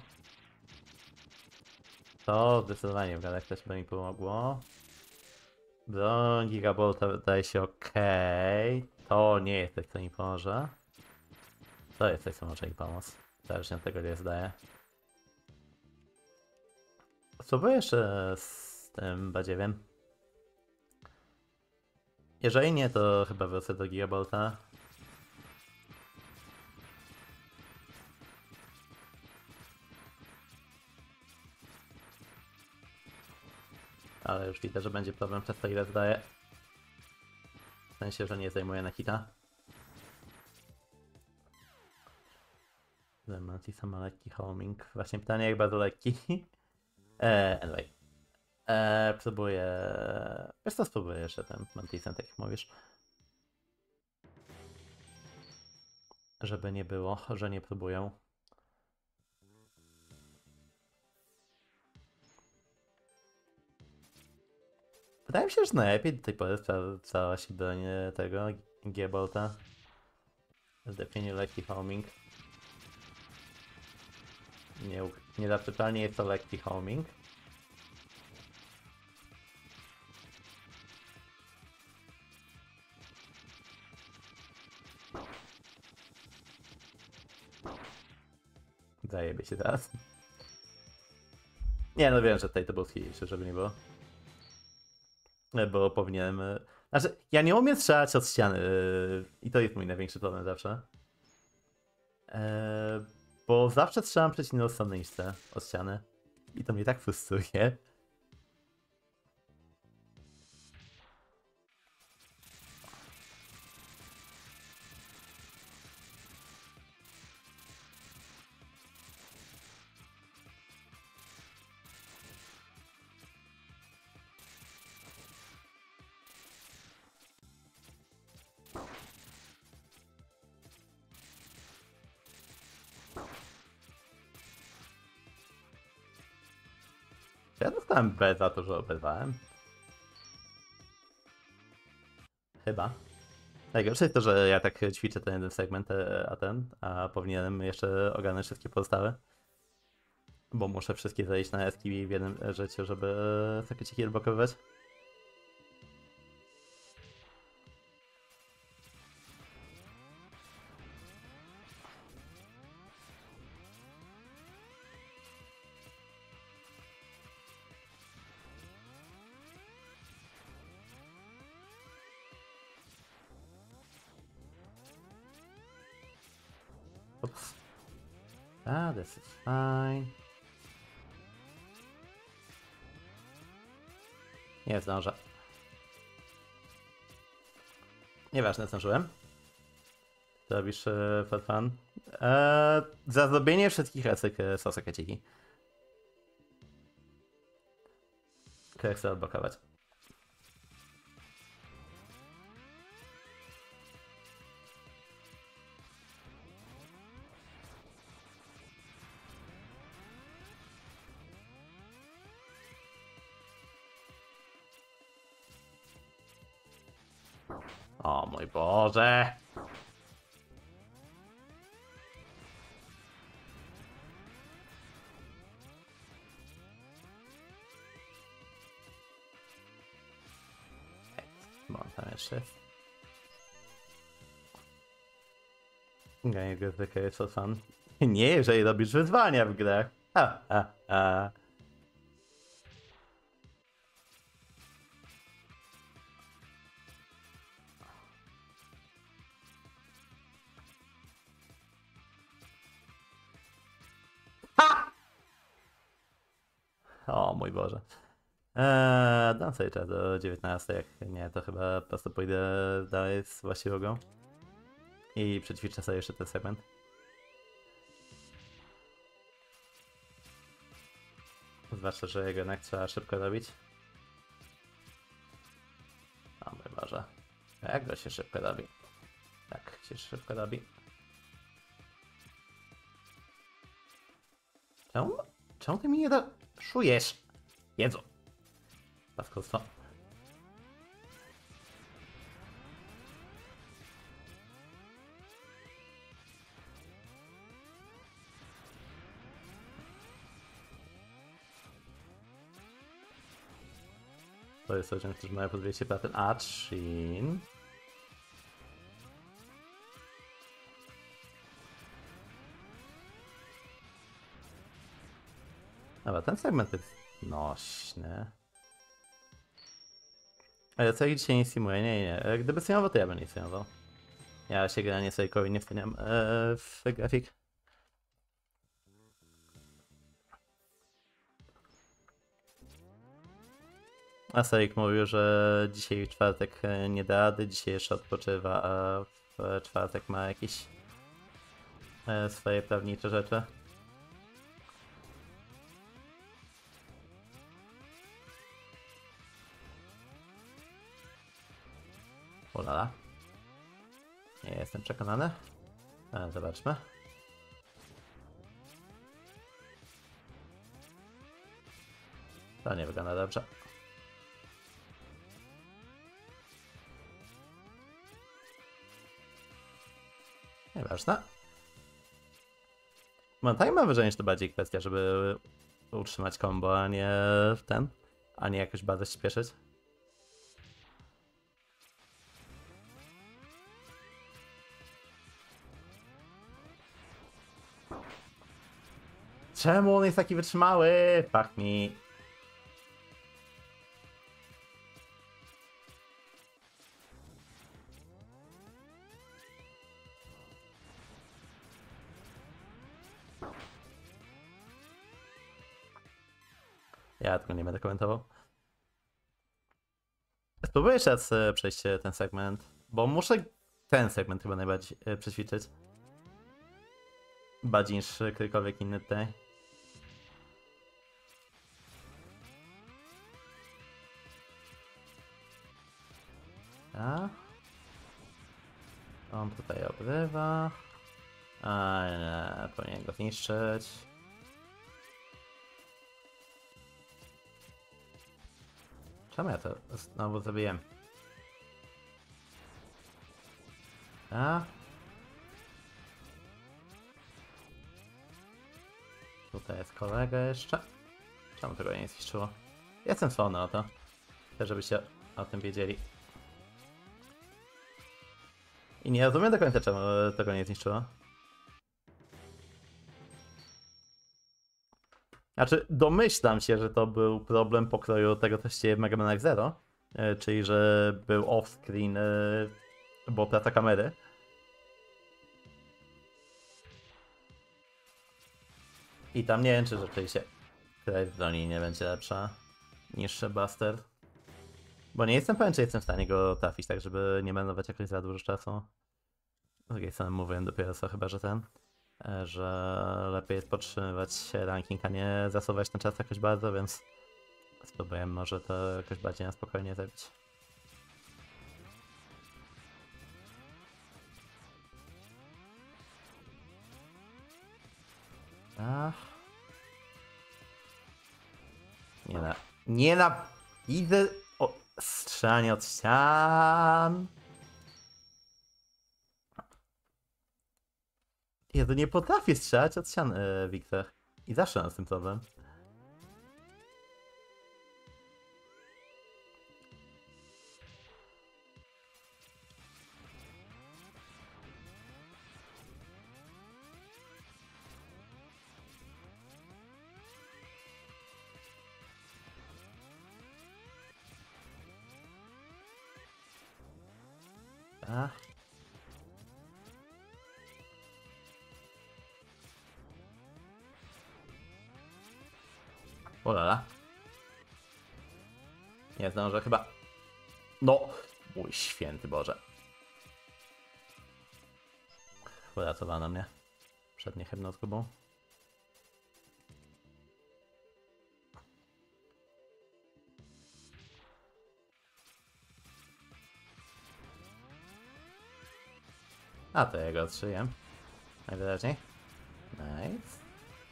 To zdecydowanie wygląda jak coś, by mi pomogło. Broń Gigabolta wydaje się ok. To nie jest coś, co mi pomoże. To jest coś, co może mi pomóc. Zależnie od tego, ile zdaje. Spróbuję jeszcze z tym badziewiem. Jeżeli nie, to chyba wrócę do Gigabolta. Ale już widzę, że będzie problem przez to, ile zdaje. W sensie, że nie zajmuje na hita. Mantis ma lekki homing. Właśnie pytanie, jak bardzo lekki. Anyway. Próbuję... Wiesz co, spróbuję jeszcze ten Mantisem, tak jak mówisz. Żeby nie było, że nie próbują. Wydaje mi się, że najlepiej do tej pory sprawdzała się broń tego G-Bolta. Zdepienie lekki homing. Niezaprzeczalnie jest to lekki homing. Zajebie się teraz. Nie, no wiem, że tutaj to był chwilniejszy, żeby nie było. Bo powinienem... Znaczy, ja nie umiem strzelać od ściany i to jest mój największy problem zawsze. Bo zawsze strzelam przeciwną stronę niż chcę od ściany. I to mnie tak frustruje. Ja dostałem B za to, że oberwałem. Chyba. Najgorsze jest to, że ja tak ćwiczę ten jeden segment, a powinienem jeszcze ogarnąć wszystkie pozostałe. Bo muszę wszystkie zejść na eski w jednym życiu, żeby takie ciki odblokowywać. Oops. This is fine. Nie zdążę. Nieważne, zdążyłem. Co robisz for fun? Za zrobienie wszystkich esek są sekreciki. które chcę odblokować. O mój Boże! Mam tam jeszcze jest. Ganie gry jest for fun. Nie, jeżeli robisz wyzwania w grach. Ha, ha, ha. Ha! O mój Boże. Dam sobie czas do 19, jak nie, to chyba po prostu pójdę dalej z właściwą i przećwiczę sobie jeszcze ten segment. Zwłaszcza, że jego jednak trzeba szybko robić. O mój Boże. Jak go się szybko robi? Tak się szybko robi. Czemu ty mi nie daszujesz? Jezu. Paskostwo. To jest ludziom, którzy mają po 200 platyn. A, Chin. Dobra, ten segment jest nośny. Ale co ich dzisiaj nie streamuje? Nie. Gdyby streamował, to ja bym nie streamował. Ja się generalnie Sejkowi nie wpłyniam w grafik. A Sejk mówił, że dzisiaj w czwartek nie da rady, dzisiaj jeszcze odpoczywa, a w czwartek ma jakieś swoje prawnicze rzeczy. Ulala. Nie jestem przekonany. Zobaczmy. To nie wygląda dobrze. Nieważne. Tak mam wrażenie, że to bardziej kwestia, żeby utrzymać combo, a nie a nie jakoś bardzo śpieszyć. Czemu on jest taki wytrzymały? Fuck me. Ja tego nie będę komentował. Spróbuję jeszcze raz przejść ten segment, bo muszę ten segment chyba najbardziej przećwiczyć. Bardziej niż którykolwiek inny tutaj. A? On tutaj obrywa. A nie, powinien go zniszczyć. Czemu ja to znowu zrobiłem? A? Tutaj jest kolega jeszcze. Czemu tego nie zniszczyło? Jestem słony o to. Chcę, żebyście o tym wiedzieli. I nie rozumiem do końca, czemu tego nie zniszczyło. Znaczy, domyślam się, że to był problem pokroju tego, co się dzieje w Mega Man X Zero. Czyli, że był off-screen, bo praca kamery. I tam nie wiem, czy rzeczywiście krew broni nie będzie lepsza niż Buster. Bo nie jestem pewien, czy jestem w stanie go trafić, tak żeby nie marnować jakoś za dużo czasu. Z drugiej strony mówiłem dopiero co, chyba że że lepiej jest podtrzymywać ranking, a nie zasuwać ten czas jakoś bardzo, więc spróbuję może to jakoś bardziej na spokojnie zrobić. Ach. Nie na... Idę... O, strzelanie od ścian. Ja to nie potrafię strzelać od ścian, Wiktor. I zawsze mam z tym problem. Ach. Olala. Nie zdążę chyba. No! Mój święty Boże. Uratowano mnie. Przed niechybną zgubą. A to ja go odszyję. Najwyraźniej. Nice.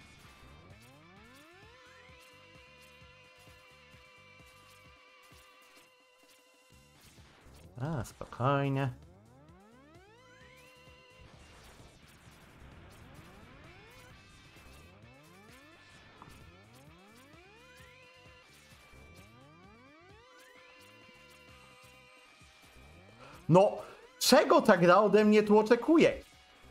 A, spokojnie. No, czego ta gra ode mnie tu oczekuje?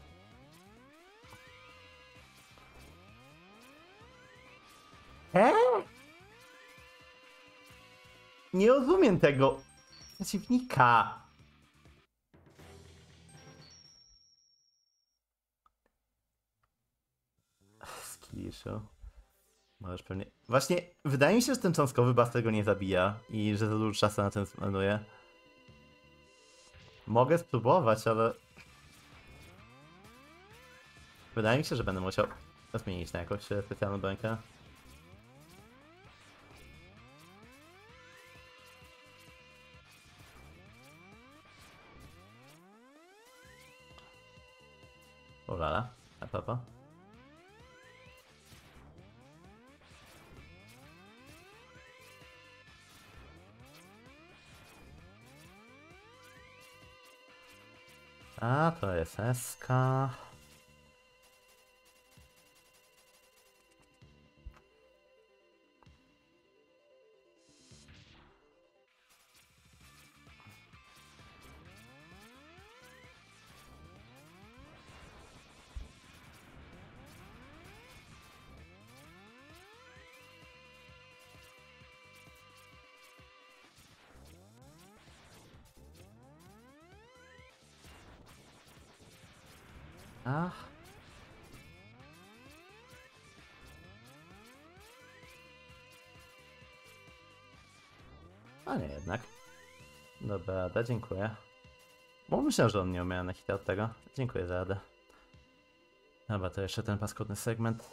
Nie rozumiem tego przeciwnika. Skillishu. Możesz pewnie... Właśnie, wydaje mi się, że ten cząstkowy Buster go nie zabija i że za dużo czasu na tym zmarnuje. Mogę spróbować, ale... Wydaje mi się, że będę musiał zmienić na jakąś specjalną brońkę. Ulala, a papa. A, to jest SK. Ach. A nie jednak. Dobra, Rada, dziękuję. Bo myślę, że on nie umiał na hita od tego. Dziękuję za radę. Dobra, to jeszcze ten paskudny segment.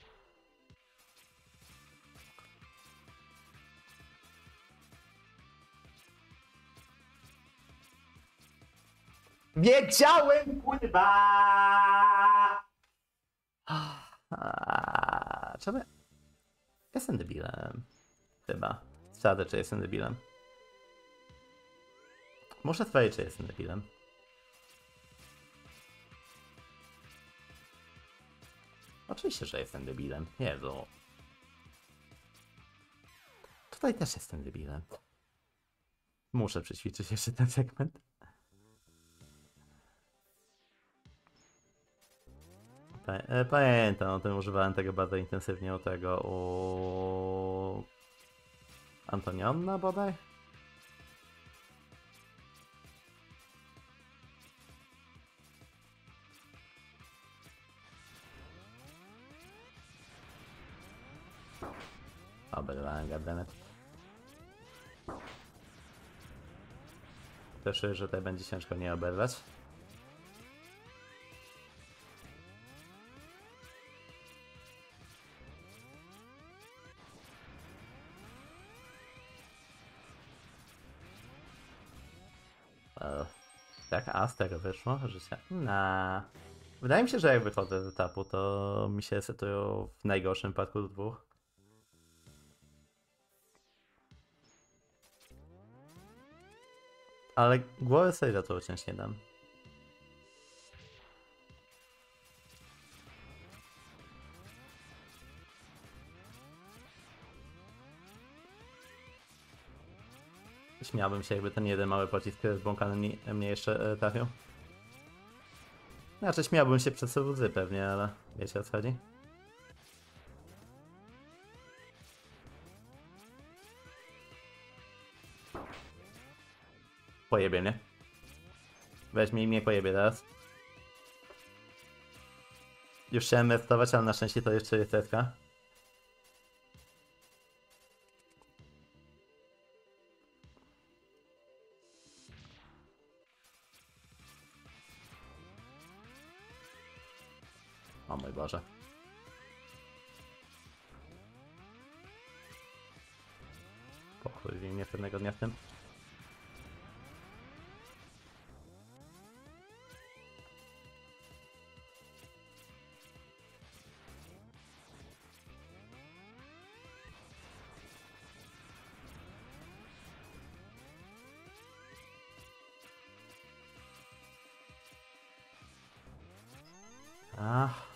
Wiedziałem, kurwa! Czemu? Jestem debilem. Chyba. Sprawdzę, czy jestem debilem. Muszę sprawdzić, czy jestem debilem. Oczywiście, że jestem debilem. Jezu. Tutaj też jestem debilem. Muszę przećwiczyć jeszcze ten segment. Pamiętam o tym, używałem tego bardzo intensywnie u tego, u Antoniona bodaj? Oberwałem, goddammit. Też, że tutaj będzie ciężko nie oberwać. Tak, a z tego wyszło, że się... Wydaje mi się, że jak wychodzę z etapu, to mi się setują w najgorszym wypadku do 2. Ale głowę sobie za to uciąć nie dam. Śmiałbym się, jakby ten jeden mały pocisk zbłąkany mnie jeszcze trafił. Znaczy śmiałbym się przez łzy pewnie, ale wiecie o co chodzi? Pojebie mnie. Weźmie i mnie pojebie teraz. Już chciałem restować, ale na szczęście to jeszcze jest setka. O mój Boże. Pochlujcie mnie pewnego dnia w tym. Ach.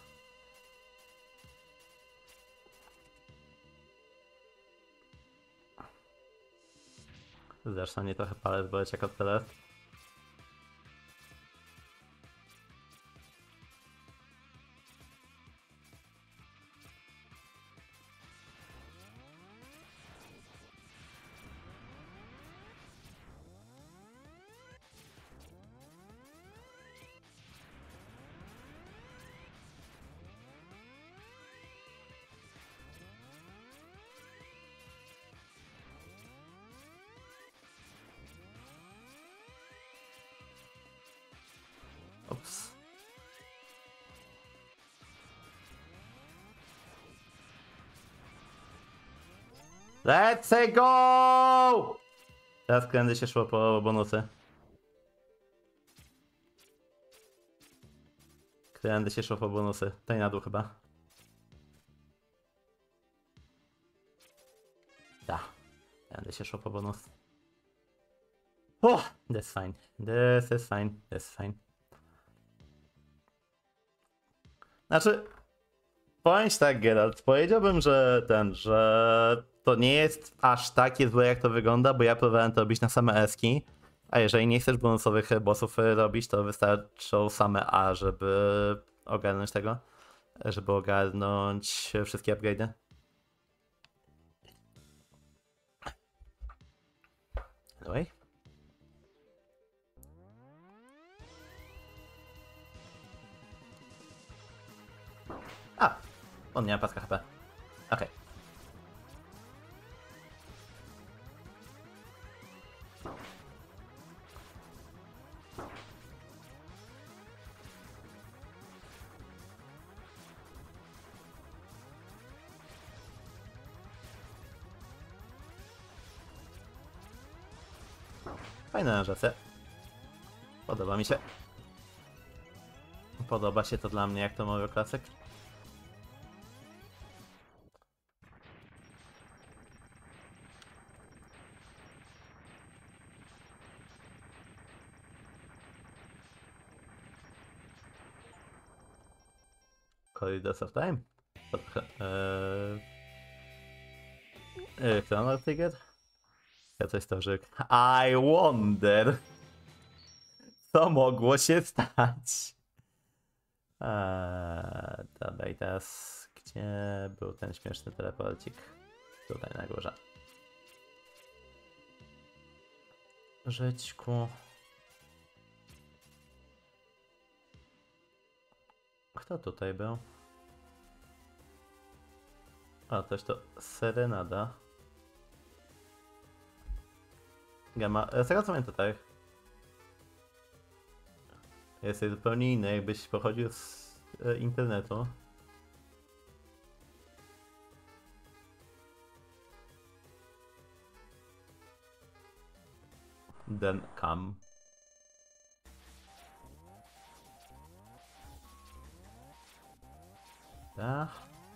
Zresztą nie trochę palec boleć jak od teraz. Ups. Let's go! Teraz krędy się szło po bonusy. Którędy się szło po bonusy? Tutaj na dół chyba. Tak. Którędy się szło po bonus. Oh! That's fine. This is fine. That's fine. Znaczy... Powiem ci tak, Geralt, powiedziałbym, że to nie jest aż takie złe, jak to wygląda, bo ja próbowałem to robić na same eski, a jeżeli nie chcesz bonusowych bossów robić, to wystarczą same A, żeby ogarnąć tego, żeby ogarnąć wszystkie upgrade'y. Anyway. A! On nie ma paska HP. Okej. Fajne aranżacje. Podoba mi się. Podoba się to dla mnie, jak to mówił klasyk. Corridors of Time? Chrono Trigger? Ja coś starzyk. I wonder, co mogło się stać. Dobra, i teraz gdzie był ten śmieszny teleporcik? Tutaj na górze. Żyćku. Kto tutaj był? O, toś to Serenada. Gamma. Z tego co pamiętam, tak? Jest zupełnie inny, jakbyś pochodził z internetu. Then come. Tak.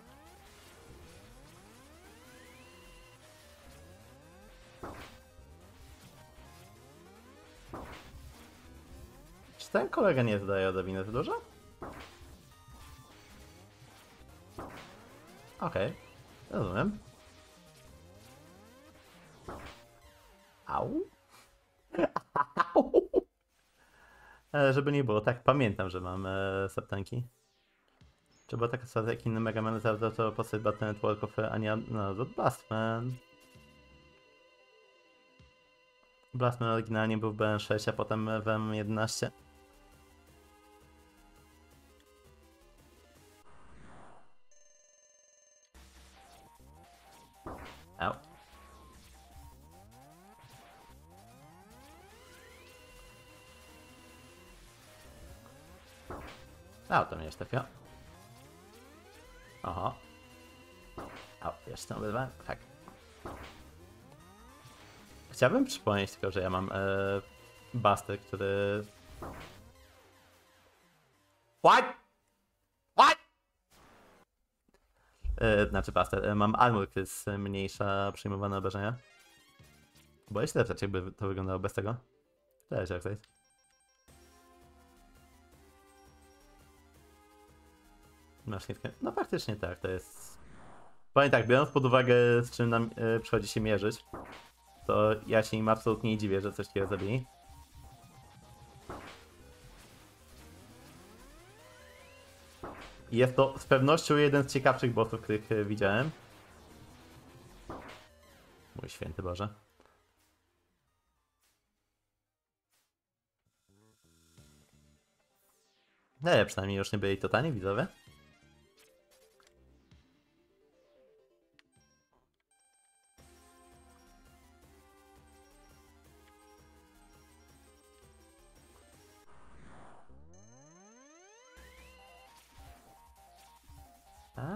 Czy ten kolega nie zdaje odrobinę za dużo? Okej, rozumiem. Au. Au. Żeby nie było, tak, pamiętam, że mam septanki. Czy była taka sytuacja, jak inny Mega Man to postać Battle Networków, a nie no, to Blastman. Blastman oryginalnie był w BN6, a potem w M11. Au. A, to mnie jeszcze trafiło. Oho. O, jeszcze obydwa? Tak. Chciałbym przypomnieć tylko, że ja mam Buster, który... What? What? Znaczy Buster, mam Armor, który zmniejsza przyjmowane obrażenia. Bo jeszcze lepsze, jakby to wyglądało bez tego. Cześć, jak to jest? Masz nitkę? No faktycznie tak, to jest... Powiem tak, biorąc pod uwagę, z czym nam przychodzi się mierzyć, to ja się im absolutnie nie dziwię, że coś takiego zabili. Jest to z pewnością jeden z ciekawszych bossów, których widziałem. Mój święty Boże. Nie, przynajmniej już nie byli totalnie widzowie. A?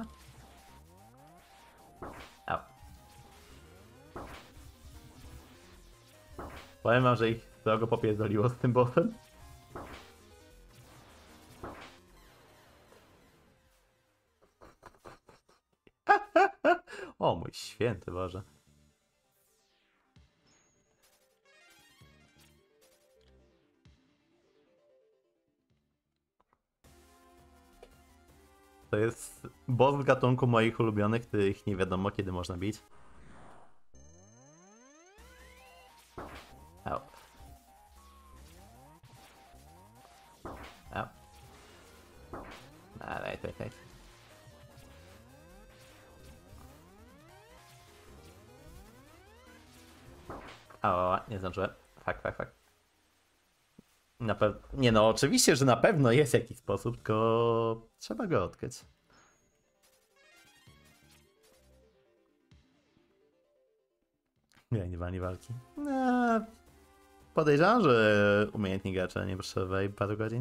Au. Powiem wam, że ich drogo popierdoliło z tym bossem. O mój święty Boże. To jest boss gatunku moich ulubionych, których nie wiadomo kiedy można bić. Au. Au. Right. O, nie zdążyłem. Fuck. Na pewno. Nie no, oczywiście, że na pewno jest jakiś sposób, tylko trzeba go odkryć. Nie walki. Podejrzewam, że umiejętni gracze nie potrzebowali paru godzin.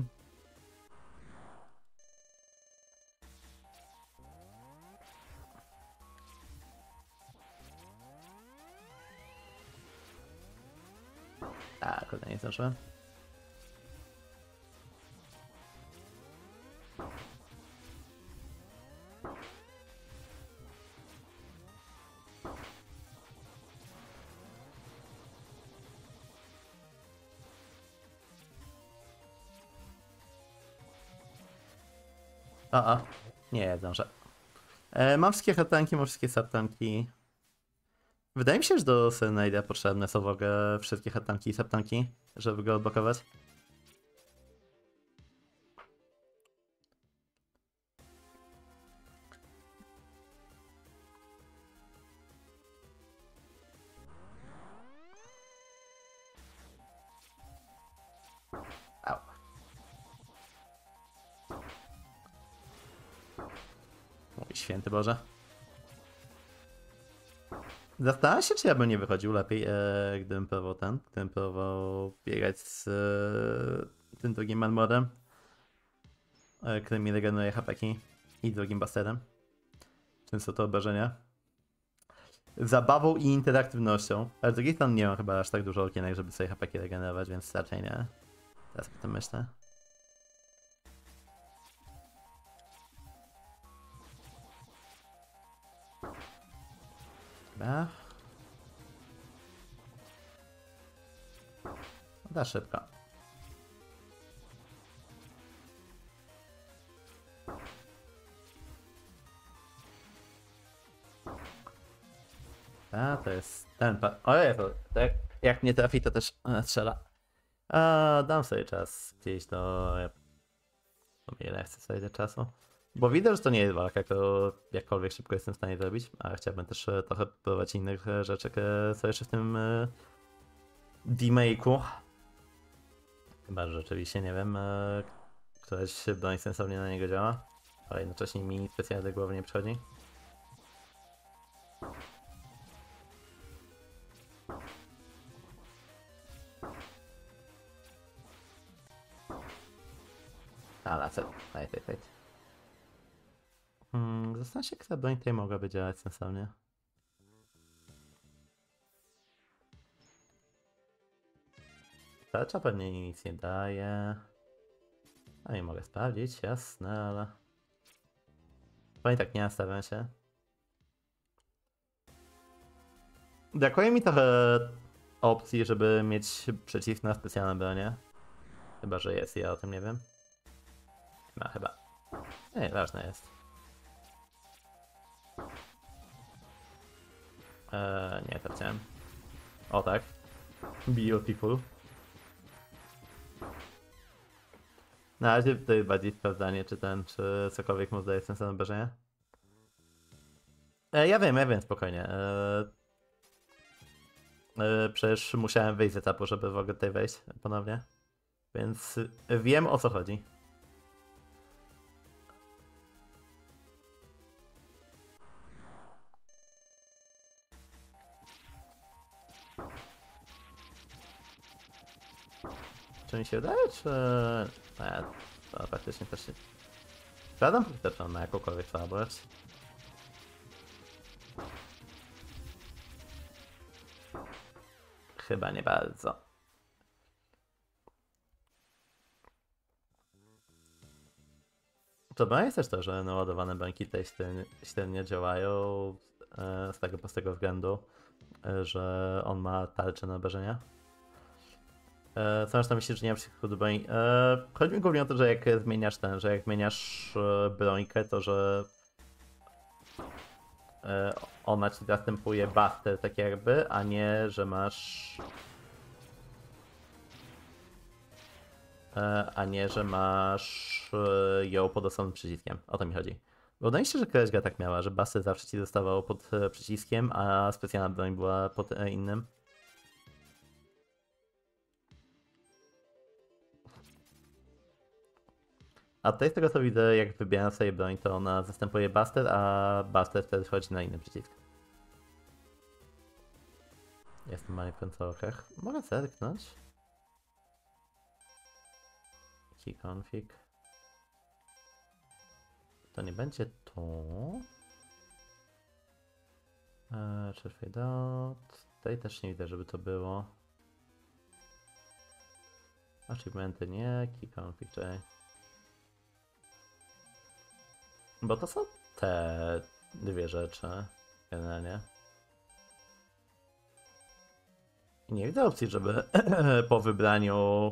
Kurde, nie zdążyłem. Nie zdążę. Mam wszystkie hardtanki, mam wszystkie subtanki. Wydaje mi się, że do Serenade'a potrzebne są w ogóle wszystkie hardtanki i subtanki, żeby go odblokować. Au. Mój święty Boże. Zastanawiam się, czy ja bym nie wychodził lepiej, gdybym próbował biegać z tym drugim Marmorem, który mi regeneruje hapeki i drugim Basterem. Czym są to obrażenia? Zabawą i interaktywnością, ale z drugiej strony nie mam chyba aż tak dużo okienek, żeby sobie hapeki regenerować, więc raczej nie. Teraz o tym myślę. Dobra. Da szybko. To jest ten pan. Ojej, tak jak mnie trafi, to też strzela. Dam sobie czas gdzieś do... Ile chcę sobie do czasu? Bo widzę, że to nie jest walka, którą jakkolwiek szybko jestem w stanie zrobić, ale chciałbym też trochę próbować innych rzeczy, co jeszcze w tym demake'u. Chyba, że rzeczywiście, nie wiem, któraś broń sensownie na niego działa, ale jednocześnie mi specjalnie do głowy nie przychodzi. Lecę. Right. Zastanawiam się, która broń tutaj mogłaby działać sensownie. Tarcza pewnie nic nie daje. A nie mogę sprawdzić, jasne, ale... Bo i tak nie nastawiam się. Brakuje mi trochę opcji, żeby mieć przeciw na specjalne bronie. Chyba, że jest, ja o tym nie wiem. No chyba. Nie, ważne jest. Nie, to chciałem. O tak. Beautiful. Na razie to jest bardziej sprawdzanie, czy cokolwiek mu zdaje sensowne obrażenia. Ja wiem, spokojnie. Przecież musiałem wyjść z etapu, żeby w ogóle tutaj wejść ponownie. Więc wiem, o co chodzi. Czy mi się wydaje, czy... to faktycznie też się... Sprawdzam, czy on ma jakąkolwiek słabość. Chyba nie bardzo. Problem jest też to, że naładowane banki tutaj średnio działają. z tego prostego względu, że on ma tarczę na obrażenia. Co masz na myśli, że nie ma przeciwko do broni? Chodzi mi głównie o to, że jak zmieniasz że jak zmieniasz brońkę, to że ona ci zastępuje buster tak jakby, a nie, że masz ją pod osobnym przyciskiem. O to mi chodzi. Bo wydaje mi się, że Kresga tak miała, że buster zawsze ci zostawał pod przyciskiem, a specjalna broń była pod innym. A tutaj z tego co widzę, jak wybieram sobie broń, to ona zastępuje buster, a buster wtedy wchodzi na inny przycisk. Jest na moich końcówkach. Mogę zerknąć. Key config. To nie będzie tu. Czy fade out. Tutaj też nie widzę, żeby to było. Achievementy nie, key config, czyli... Bo to są te dwie rzeczy, generalnie. I nie widzę opcji, żeby po wybraniu...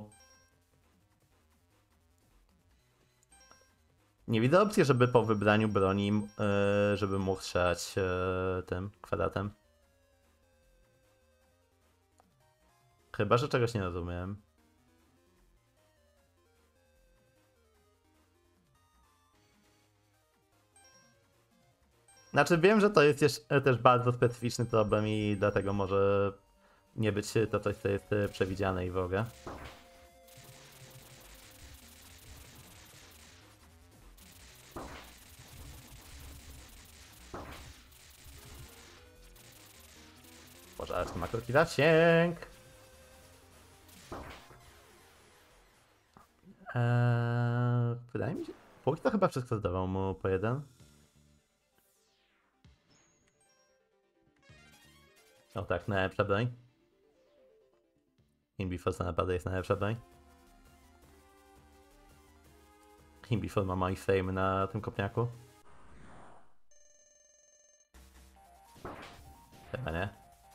Nie widzę opcji, żeby po wybraniu broni, żeby mógł strzelać tym kwadratem. Chyba, że czegoś nie rozumiem. Znaczy wiem, że to jest też bardzo specyficzny problem i dlatego może nie być to coś, co jest przewidziane i w ogóle. Może aż ma krótki zasięg. Wydaje mi się... Póki to chyba wszystko zdawał mu po jeden. O tak, najlepsza broń. Inbefore to naprawdę jest najlepsza broń. Inbefore ma mój fame na tym kopniaku. Chyba nie.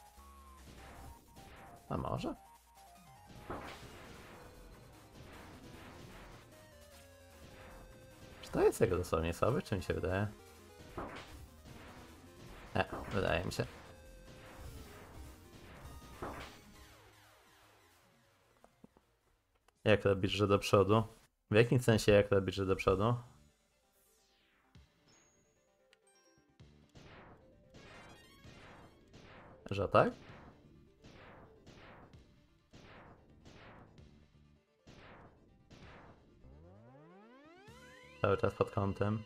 A może? Czy to jest jego dosłownie słaby, czy mi się wydaje? Wydaje mi się. Jak robisz, że do przodu? W jakim sensie jak robisz, że do przodu? Że tak? Cały czas pod kątem.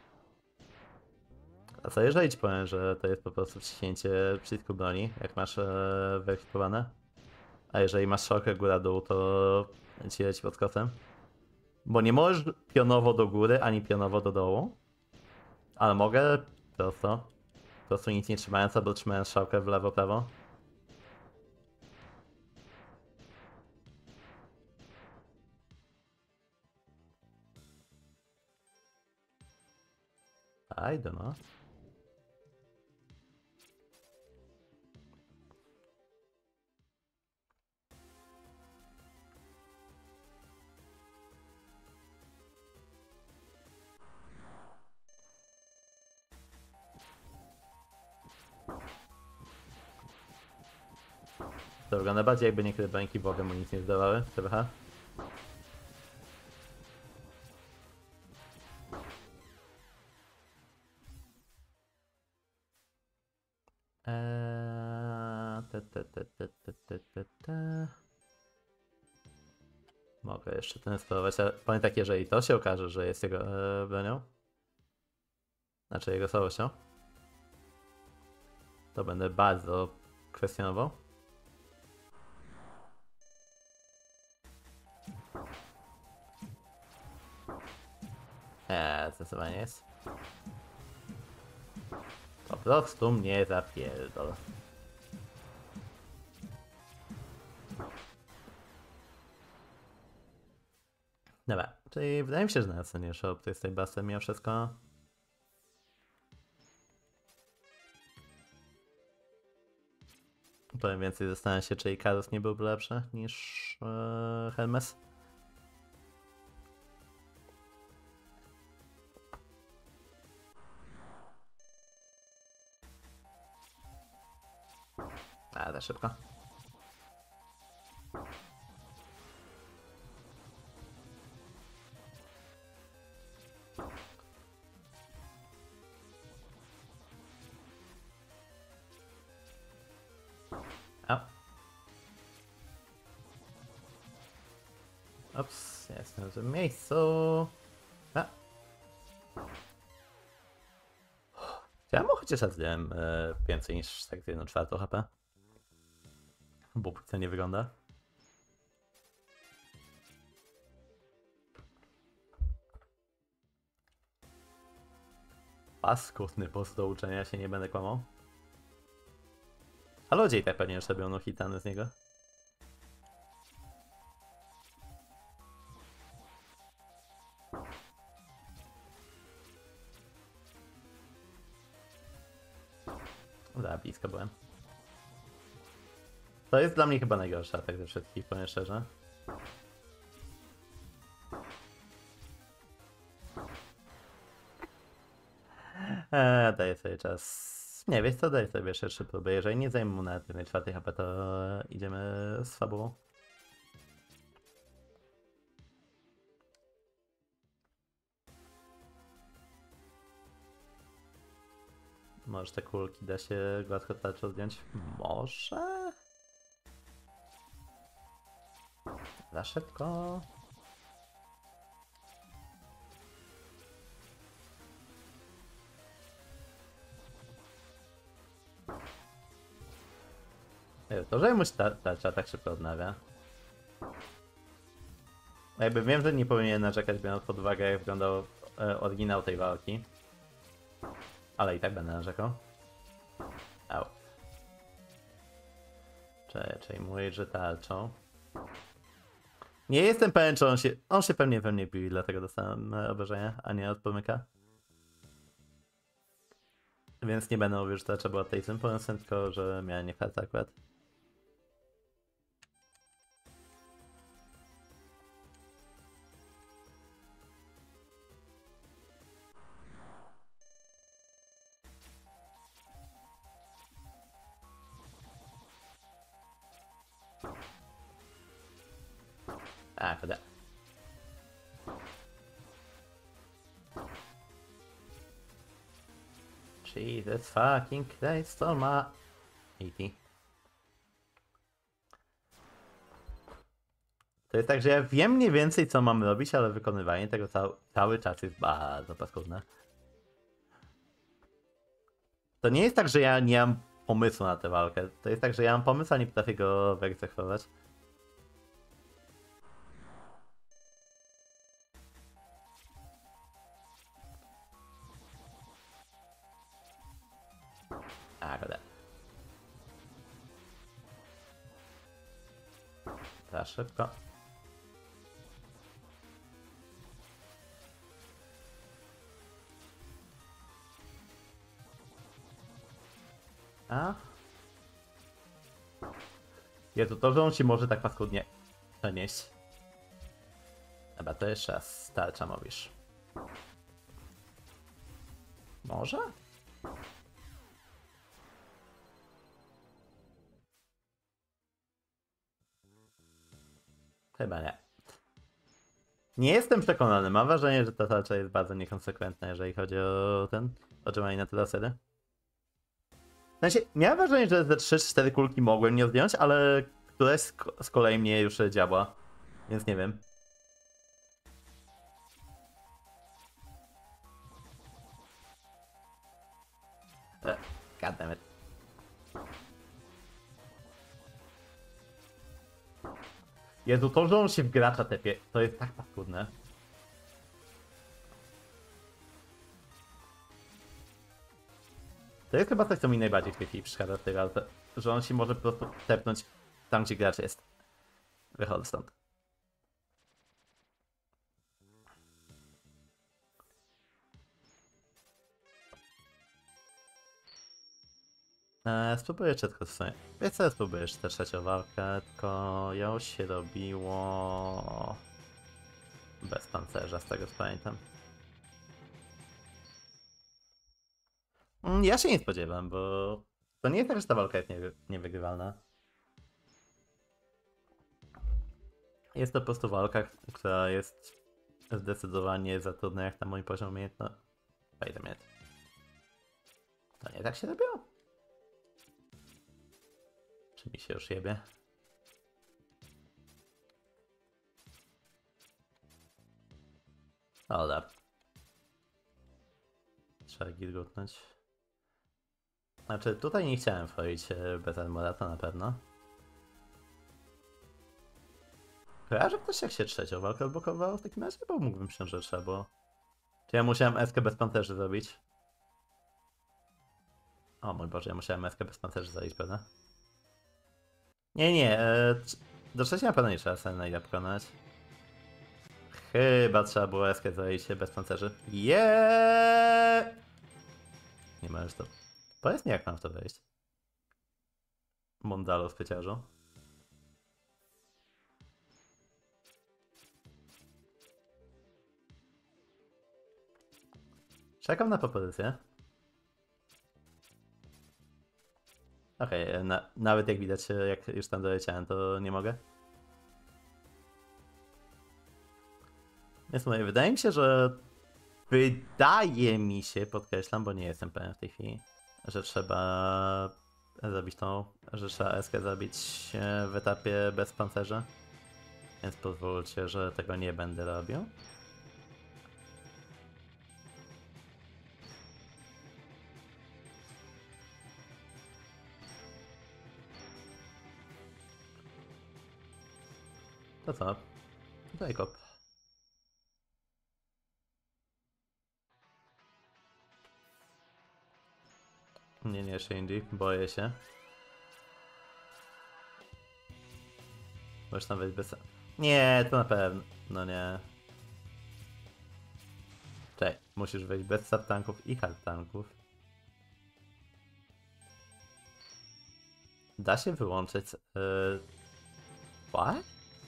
A co jeżeli ci powiem, że to jest po prostu wciśnięcie przycisku broni, jak masz wyekipowane? A jeżeli masz szokę góra-dół, to ci leci pod kątem? Bo nie możesz pionowo do góry, ani pionowo do dołu. Ale mogę prosto. Po prostu nic nie trzymając, albo trzymając strzałkę w lewo, prawo. I don't know. To wygląda bardziej jakby niektóre bańki w ogóle mu nic nie zdawały. TBH. Mogę jeszcze ten spróbować, ale pamiętaj, jeżeli to się okaże, że jest jego bronią, znaczy jego słabością, to będę bardzo kwestionował. Zdecydowanie jest. Po prostu mnie zapierdol. Dobra, czyli wydaje mi się, że najcenniejsze opcje z tej basy mimo wszystko. Powiem więcej, zastanawiam się, czy Ikarus nie byłby lepszy niż Hermes. A, za szybko. O. Ups, ja jestem w tym miejscu. A. Ja mu chociaż raz zdjąłem więcej niż tak 1/4 HP. Bo póki co nie wygląda. Paskudny post do uczenia się, nie będę kłamał. A ludzie i tak pewnie już robią no hitany z niego. Za blisko byłem. To jest dla mnie chyba najgorszy atak ze wszystkich, powiem szczerze. Daję sobie czas. Nie, wiesz co, daję sobie jeszcze 3 próby. Jeżeli nie zajmę mu nawet 1/4 HP, to idziemy z fabułą. Może te kulki da się gładko tarczą zdjąć? Może? Za szybko. To, że mu się tarcza tak szybko odnawia. Jakby wiem, że nie powinien narzekać, biorąc pod uwagę, jak wyglądał oryginał tej walki. Ale i tak będę narzekał. Au. Czyli mówisz, że tarczą. Nie jestem pewien, czy on się pewnie we mnie bił, dlatego dostałem obrażenia, a nie od pomyka. Więc nie będę mówił, że tarcza była tej symbolem, tylko że miałem nie farta akurat. A, kurde. Jesus fucking Christ, on ma... E.T. To jest tak, że ja wiem mniej więcej, co mam robić, ale wykonywanie tego cały czas jest bardzo paskudne. To nie jest tak, że ja nie mam pomysłu na tę walkę. To jest tak, że ja mam pomysł, a nie potrafię go wyegzekwować. A, kurde. Za szybko. A? Jezu, to, że on się może tak paskudnie przenieść. Dobra, to jeszcze raz starcza mówisz. Może? Chyba nie. Nie jestem przekonany. Mam wrażenie, że ta tarcza jest bardzo niekonsekwentna, jeżeli chodzi o otrzymanie na tyle zasady. W sensie, miałem wrażenie, że ze 3-4 kulki mogłem nie zdjąć, ale któreś z kolei mnie już działa. Więc nie wiem. Goddammit. Jezu, to, że on się w gracza tepie, to jest tak paskudne. To jest chyba coś, co mi najbardziej w tej chwili przeszkadza w tej walce, że on się może po prostu tepnąć tam, gdzie gracz jest. Wychodzę stąd. Spróbuję tylko w sumie. Wiesz co, spróbujesz tę trzecią walkę, tylko ją się robiło bez pancerza, z tego co pamiętam. Ja się nie spodziewam, bo to nie jest tak, że ta walka jest niewygrywalna. Jest to po prostu walka, która jest zdecydowanie za trudna jak na moim poziomie umiejętności. Wait a minute. To nie tak się robiło? Czy mi się już jebie? Dobra. Trzeba gilgutnąć. Znaczy, tutaj nie chciałem wchodzić bez armorata na pewno. Kojarzę ktoś jak się trzecią walkę odblokowało w takim razie? Bo mógłbym się, że trzeba było. Czy ja musiałem eskę bez pancerzy zrobić? O mój Boże, ja musiałem eskę bez pancerzy zrobić, prawda? Nie, do trzeciej na pewno nie trzeba Sennaida pokonać. Chyba trzeba było eskę zrobić bez pancerzy. Nie możesz to. Powiedz mi, jak mam w to wejść. Mondalo w pyciarzu. Czekam na propozycję. Okej, nawet jak widać, jak już tam doleciałem, to nie mogę. Więc mówię, wydaje mi się, że... Wydaje mi się, podkreślam, bo nie jestem pewien w tej chwili, że trzeba zrobić tą, że trzeba eskę zrobić w etapie bez pancerza. Więc pozwólcie, że tego nie będę robił. To co? Jacob. Nie, Shinji, boję się. Możesz tam wejść bez... Nie, to na pewno. No nie. Czekaj, musisz wejść bez subtanków i hard tanków. Da się wyłączyć... What?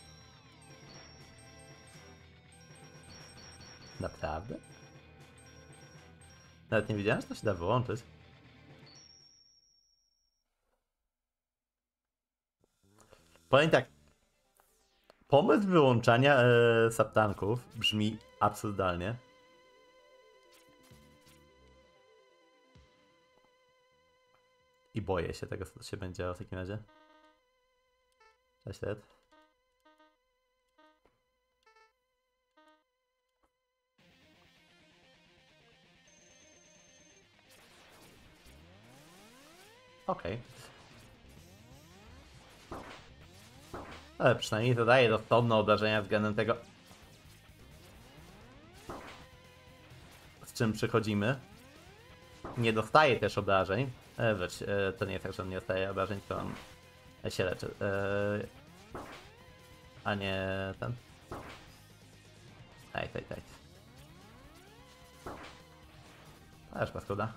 Naprawdę? Nawet nie wiedziałem, że to się da wyłączyć. Powiem tak. Pomysł wyłączania subtanków brzmi absurdalnie. I boję się tego, co się będzie działo w takim razie. Cześć, Red. Okej. Ale przynajmniej zadaje dostępne obrażenia względem tego, z czym przychodzimy. Nie dostaje też obrażeń. To nie jest tak, że on nie dostaje obrażeń, to on się leczy. A nie ten. Ej. Aż paskuda.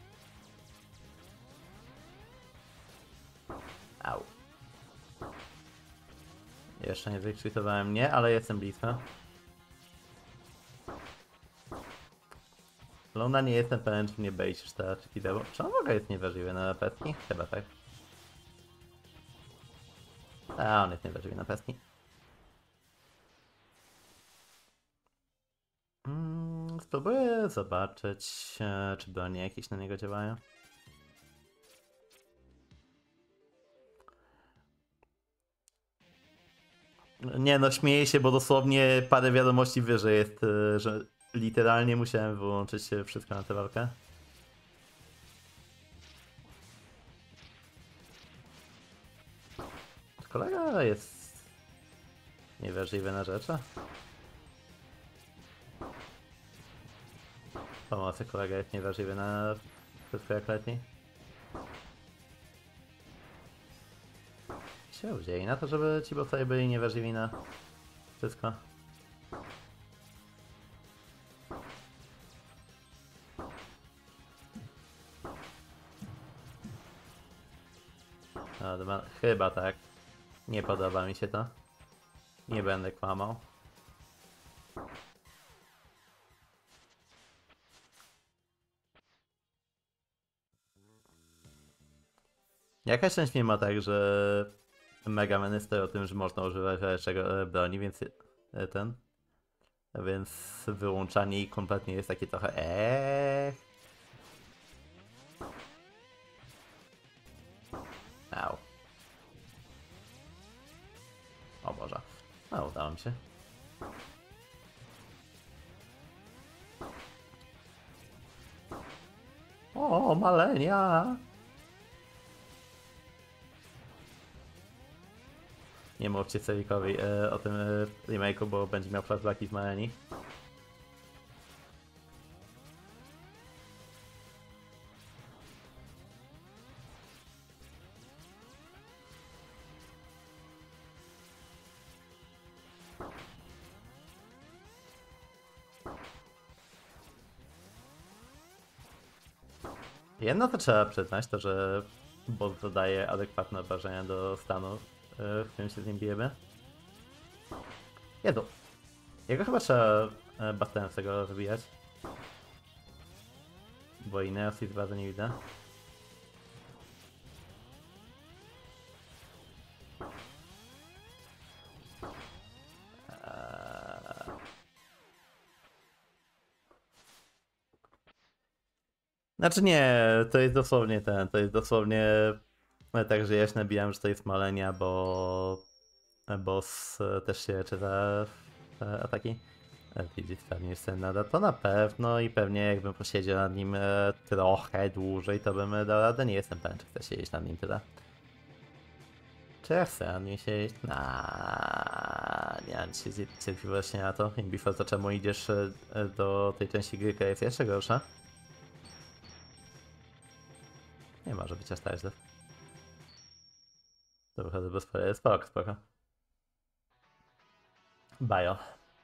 Au. Jeszcze nie wykrzykowałem mnie, ale jestem blisko. Luna nie jestem pewien, czy nie bejcisz teraz, czy kideło. Czy on w ogóle jest nieważliwy na pestki? Chyba tak. A, on jest nieważliwy na pestki. Spróbuję zobaczyć, czy bronie jakieś na niego działają. Nie no, śmieję się, bo dosłownie parę wiadomości wyżej jest, że literalnie musiałem wyłączyć wszystko na tę walkę. Kolega jest nieważliwy na rzeczy. Pomocy, kolega jest nieważliwy na wszystko jak leci. Się udzieli na to, żeby ci bossowie byli nieważliwi na wszystko. Chyba tak. Nie podoba mi się to. Nie będę kłamał. Jakaś część mnie ma tak, że Mega Man jest o tym, że można używać lepszego broni, więc ten. Więc wyłączanie i kompletnie jest takie trochę Au. O Boże. No, udało mi się. O, malenia! Nie mówcie Celikowi o tym remake'u, bo będzie miał flashbacki z maleni. Jedno to trzeba przyznać, to że boss dodaje adekwatne obrażenia do stanu, w którym się z nim bijemy. Jedu. Jego chyba trzeba bastenem z tego wybijać. Bo Ineos i bardzo nie widzę. Znaczy nie, to jest dosłownie to jest dosłownie tak, że ja się nabijam, że to jest malenia, bo boss też się czyta ataki. Widzisz, pewnie jest nada, to na pewno i pewnie jakbym posiedział nad nim trochę dłużej, to bym dał radę. Nie jestem pewien, czy chcę siedzieć nad nim tyle. Czy ja chcę nad nim siedzieć? Nie mam cierpliwości na to. Before, to czemu idziesz do tej części gry, która jest jeszcze gorsza? Nie może być aż tak źle. To wychodzę bez spoiler. Spoko. Bajo.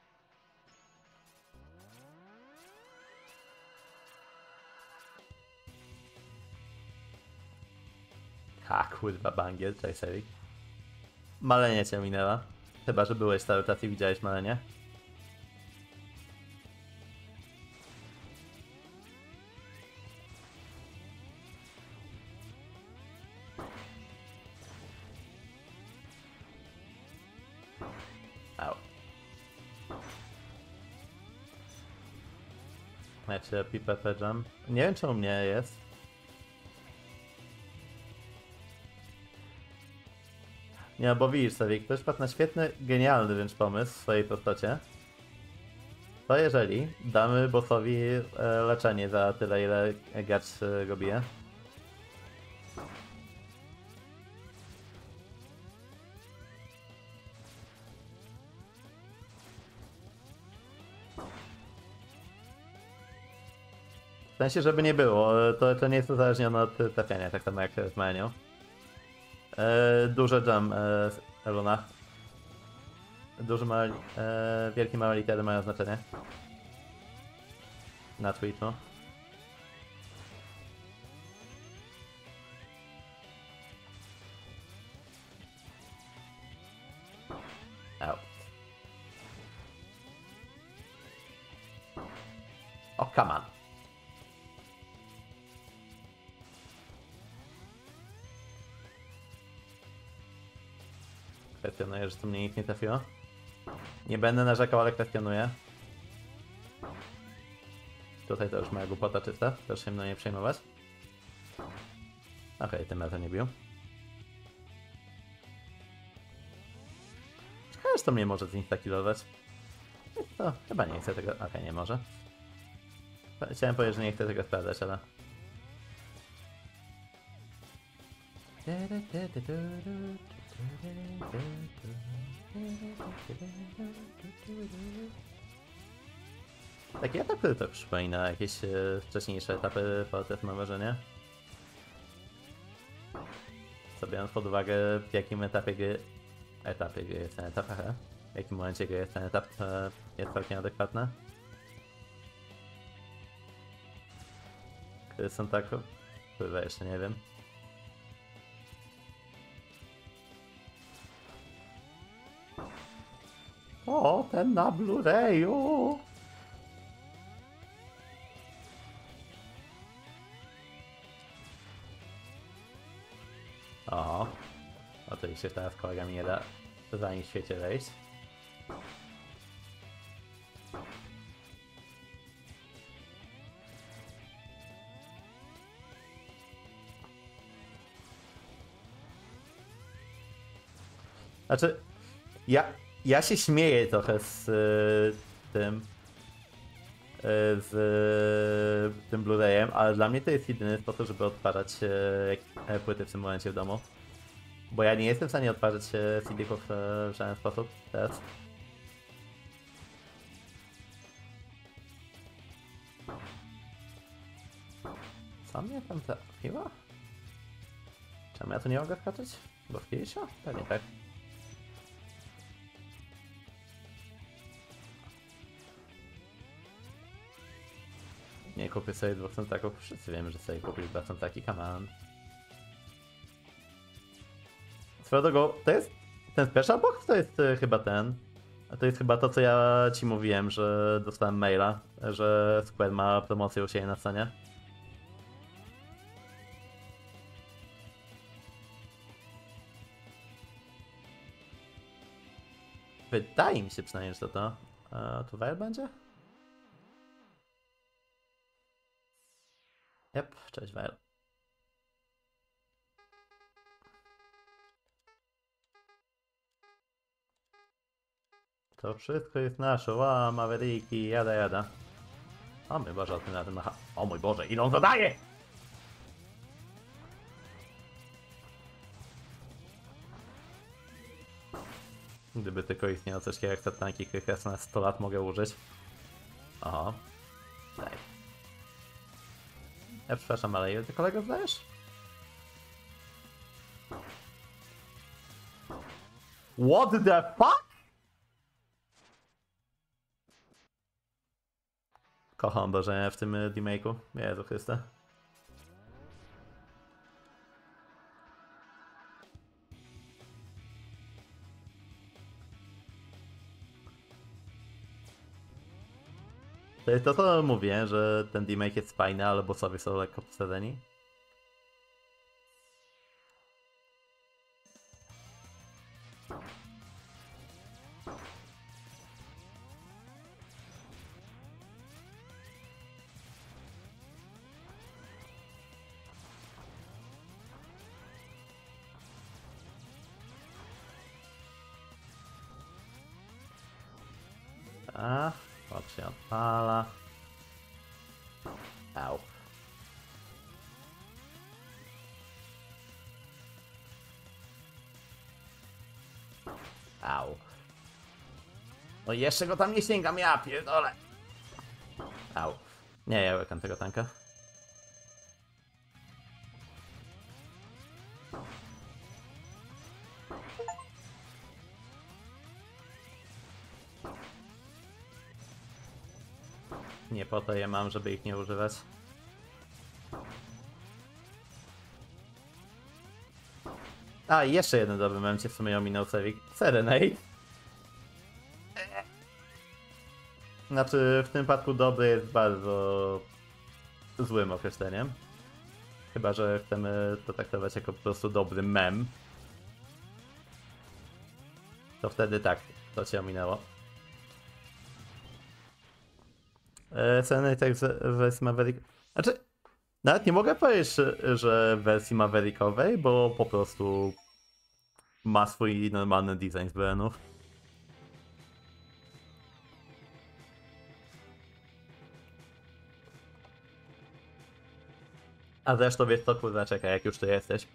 Ha, kurwa, bangiel, cześć Serik. Malenie cię minęła. Chyba, że byłeś cały czas i widziałeś malenie. Au. Macie Pipę Jam. Nie wiem, czy u mnie jest. Nie, bo widzisz sobie, ktoś wpadł na świetny, genialny wręcz pomysł w swojej prostocie. To jeżeli damy bossowi leczenie za tyle, ile gracz go bije. W sensie, żeby nie było, to nie jest uzależnione od trafiania, tak samo jak z Maenią. Duży jam, Luna. Duży, mały, wielkie, małe litery mają znaczenie. Na Twitchu. Au. O, come on. Kwestionuję, że tu mnie nic nie trafiło. Nie będę narzekał, ale kwestionuję. Tutaj to już moja głupota czysta, proszę się mną nie przejmować. Okej, tym razem nie bił. Ciekawe, że to mnie może zinstakilować. To chyba nie chcę tego... Okej, nie może. Chciałem powiedzieć, że nie chcę tego sprawdzać, ale... Takie etapy to przypomina jakieś wcześniejsze etapy VTF, mam wrażenie. Co biorąc pod uwagę, w jakim etapie gry jest ten etap, w jakim momencie gry jest ten etap, jest całkiem adekwatne. Które są tak... Chyba jeszcze nie wiem. ten na Blu-rayu. O, oczywiście teraz kolega mi nie da za nim w świecie wejść. Znaczy, ja się śmieję trochę z tym tym Blu-rayem, ale dla mnie to jest jedyny sposób, żeby odtwarzać płyty w tym momencie w domu. Bo ja nie jestem w stanie odtwarzać CD-ków w żaden sposób teraz. Co mnie tam trafiło? Czemu ja tu nie mogę skoczyć? Bo w Kirisio? Pewnie tak. Nie kupię sobie 2 centaków. Wszyscy wiemy, że sobie kupił 2 centaki, come on. Swoją drogą, to jest ten special box? To jest chyba ten. A to jest chyba to, co ja ci mówiłem, że dostałem maila, że Square ma promocję u siebie na scenie. Wydaje mi się przynajmniej, że to. Tu Wire będzie? Yep, cześć Wire. To wszystko jest nasze, ła, Mavericki, jada. O mój Boże, o tym na tym macha. O mój Boże, ile on zadaje! Gdyby tylko istniało coś jak te tanki, których ja na 100 lat mogę użyć. Oho. Daj. Ja przepraszam, ale ile ty kolegów zdajesz? What the fuck? Kocham Boże w tym remake'u. Jezu Chryste. To jest to, co mówię, że ten remake jest fajny, ale bossowie są lekko posadzeni. A, pod się odpala. Au. Au. No jeszcze go tam nie sięgam, ja pierdolę. Au. Nie, ja łykam tego tanka. Nie po to je mam, żeby ich nie używać. A, i jeszcze jeden dobry moment cię w sumie ominął Serenade. Znaczy, w tym przypadku dobry jest bardzo złym określeniem. Chyba że chcemy to traktować jako po prostu dobry mem. To wtedy tak, to cię ominęło. Serenade tak w wersji Maverick... Znaczy, nawet nie mogę powiedzieć, że w wersji Maverickowej, bo po prostu ma swój normalny design z BN-ów. A zresztą wiesz co, kurwa, czekaj, jak już tu jesteś.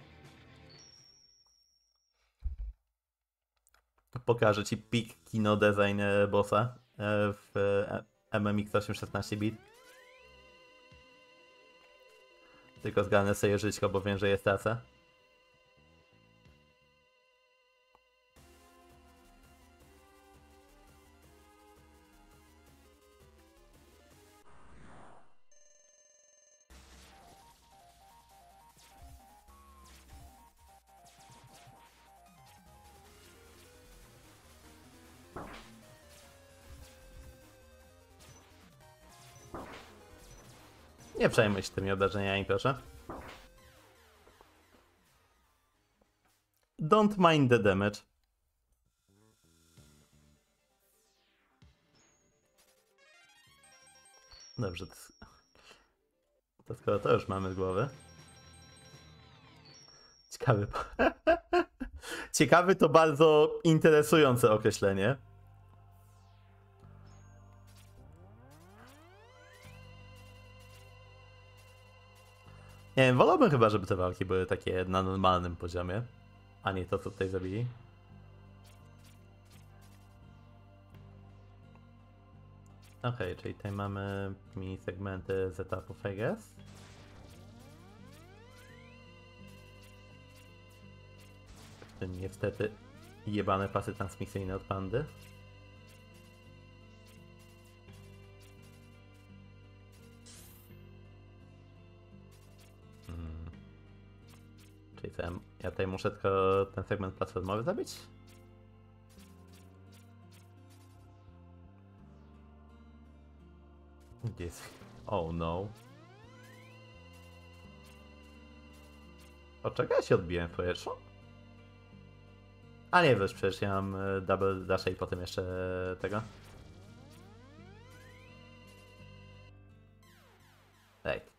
Pokażę ci peak kino design bossa w MMX 816 bit. Tylko zgarnę sobie żyćko, bo wiem, że jest tracę. Nie przejmuj się tymi obrażeniami, proszę. Don't mind the damage. Dobrze, to skoro to już mamy z głowy. Ciekawy. Ciekawy to bardzo interesujące określenie. Nie wiem, wolałbym chyba, żeby te walki były takie na normalnym poziomie, a nie to, co tutaj zabili. Okej, czyli tutaj mamy mini segmenty z etapów, I guess. W tym niestety jebane pasy transmisyjne od Pandy. Czyli co, ja tutaj muszę tylko ten segment platformowy zabić? Gdzie jest? Oh no. O czego ja się odbiłem w powietrzu? A nie, wiesz, przecież ja mam double dash i potem jeszcze tego. Right.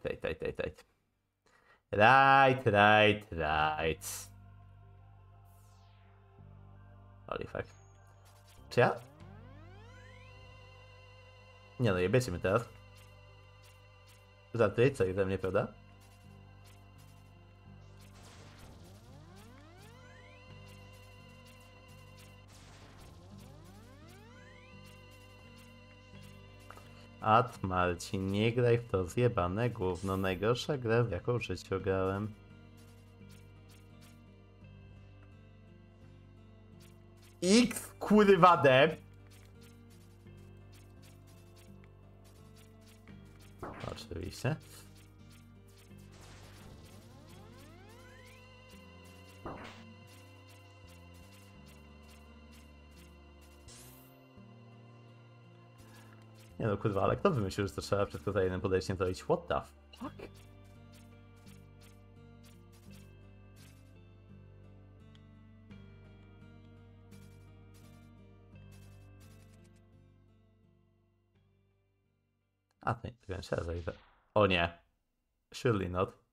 Holy fuck. Czy ja? Nie no, jebiecie mnie teraz. Żartuję, co ze mnie, prawda? Marcin, nie graj w to zjebane gówno. Najgorsza gra, w jaką w życiu grałem. X kurwa D. Oczywiście. Nie no kurwa, ale kto wymyślił, że to trzeba wszystko za jednym podejściem zrobić? What the fuck? A to nie, tylko jeszcze raz zajdę. O nie. Surely not.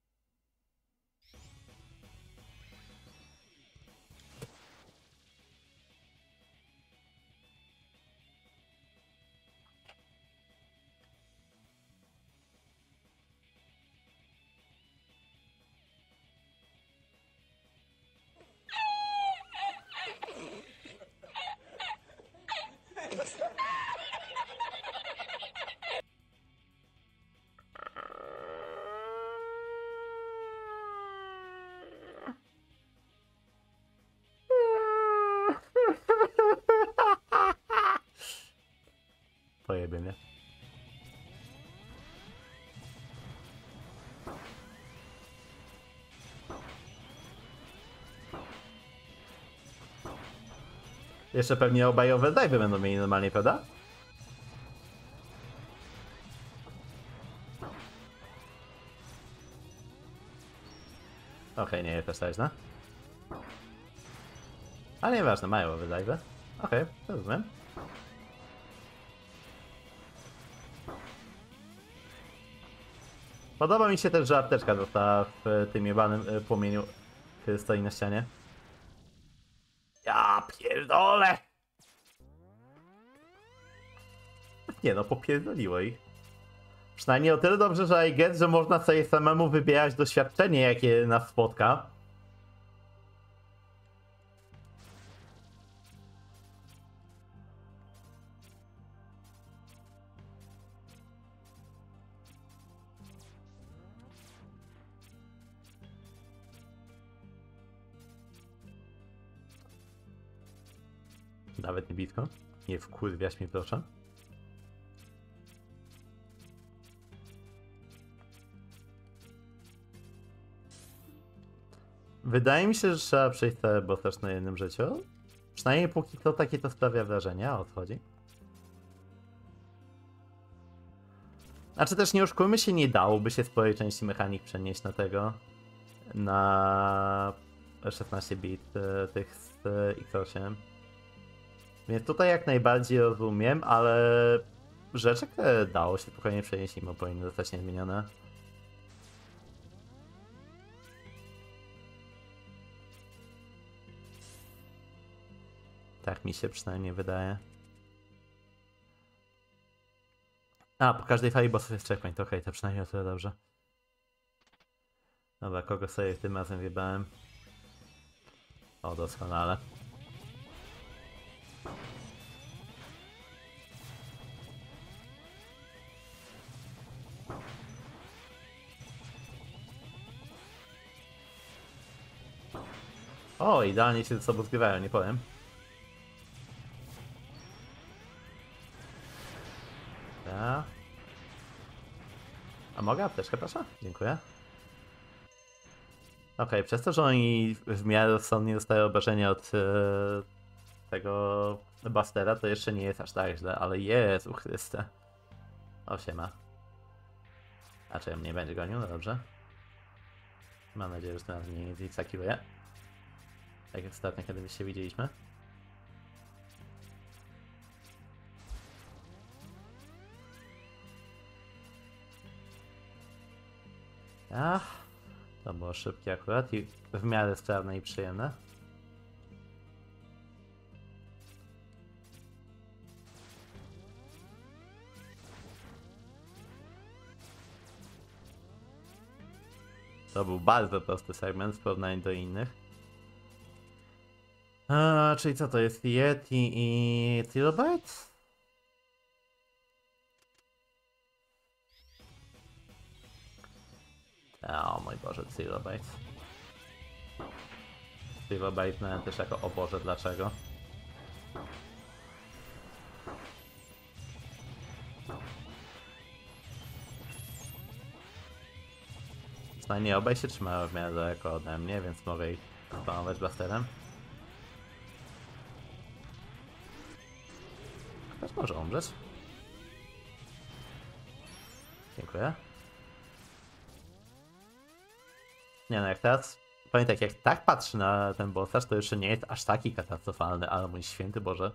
Pojebie mnie. Jeszcze pewnie obaj overdrive'y będą mieli normalnie, prawda? Okej, nie, też tak, no. Ale nieważne, mają overdrive'y. Okej, rozumiem. Podoba mi się też, że apteczka została w tym jebanym płomieniu, który stoi na ścianie. Ja pierdolę! Nie no, popierdoliło ich. Przynajmniej o tyle dobrze, że I get, że można sobie samemu wybierać doświadczenie, jakie nas spotka. Nawet nie blisko. Nie wkurwiaś mnie, proszę. Wydaje mi się, że trzeba przejść cały boss też na jednym życiu. Przynajmniej póki to takie to sprawia wrażenie, a o co chodzi? Znaczy też nie oszukujmy się, nie dałoby się sporej części mechanik przenieść na tego, na 16 bit tych z X8. Więc tutaj jak najbardziej rozumiem, ale rzeczy, które dało się spokojnie przenieść, mimo powinny zostać niezmienione. Tak mi się przynajmniej wydaje. A, po każdej fali bossów jest checkpoint, okej, to przynajmniej o tyle dobrze. Dobra, kogo sobie tym razem wjebałem? O, doskonale. O, idealnie się ze sobą zgrywają, nie powiem. Ja. A mogę apteczkę, proszę? Dziękuję. Okej, przez to, że oni w miarę rozsądnie dostają obrażenia od tego Bustera, to jeszcze nie jest aż tak źle, ale Jezu Chryste. O, siema. A czy mnie będzie gonił? No dobrze. Mam nadzieję, że teraz mnie nie zigzakuje. Tak jak ostatnio, kiedy się widzieliśmy. Ach, to było szybkie akurat i w miarę sprawne i przyjemne. To był bardzo prosty segment w porównaniu do innych. Czyli co to jest? Yeti i Trilobite? O mój Boże, Trilobite. Trilobite miałem też jako o Boże, dlaczego? Przynajmniej obaj się trzymają w miarę daleko ode mnie, więc mogę ich spamować blasterem. Ktoś może umrzeć. Dziękuję. Nie no, jak teraz... Pamiętaj, jak tak patrzy na ten bossarz, to jeszcze nie jest aż taki katastrofalny, ale mój święty Boże.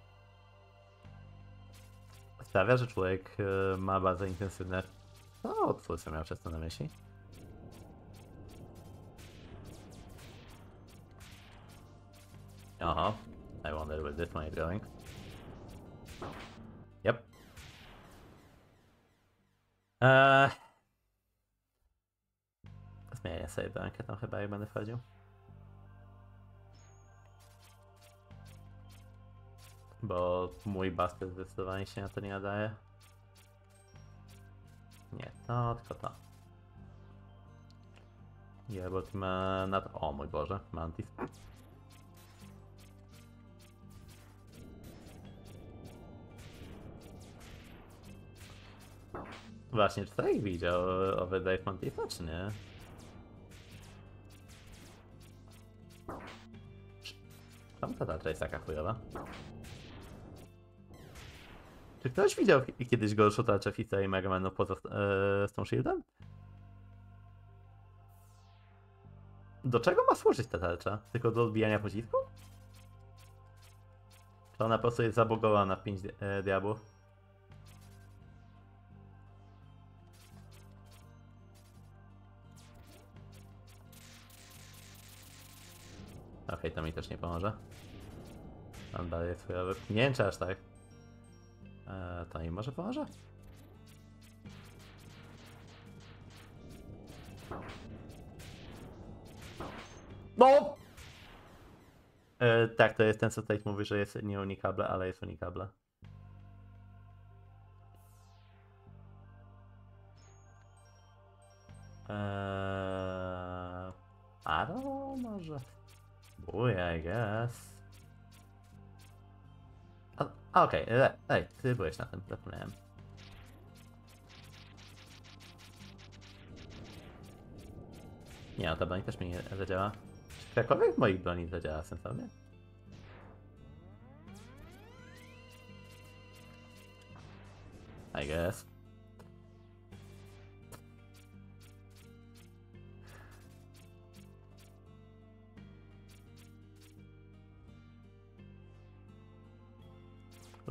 Sprawia, że człowiek ma bardzo intensywne... O, co miał przez to na myśli? Aha, I wonder where this might going. Yep. Zmienię sobie bankę tam chyba jak będę wchodził. Bo mój basket zdecydowanie się na to nie nadaje. Nie to, tylko to. Jebot ma na to... O mój Boże, Mantis. Właśnie, czy tak widział Overdrive Mantisa, czy nie? Tam ta tarcza jest taka chujowa. Czy ktoś widział kiedyś gorszą tarczę Fista i Megamanu poza z tą shieldem? Do czego ma służyć ta tarcza? Tylko do odbijania pocisku? Czy ona po prostu jest zabogowana w 5 diabłów? Okej, to mi też nie pomoże. On dalej jest chujowy. Nie wiem, czy aż tak. To mi może pomoże? No! Tak, to jest ten, co tutaj mówi, że jest nieunikable, ale jest unikable. Aro może? Uj, I guess. Okej, ej, ty byłeś na tym, zapomniałem. Nie, no ta broń też mi nie zadziała. Czy jakakolwiek moich broni zadziała sensownie? I guess.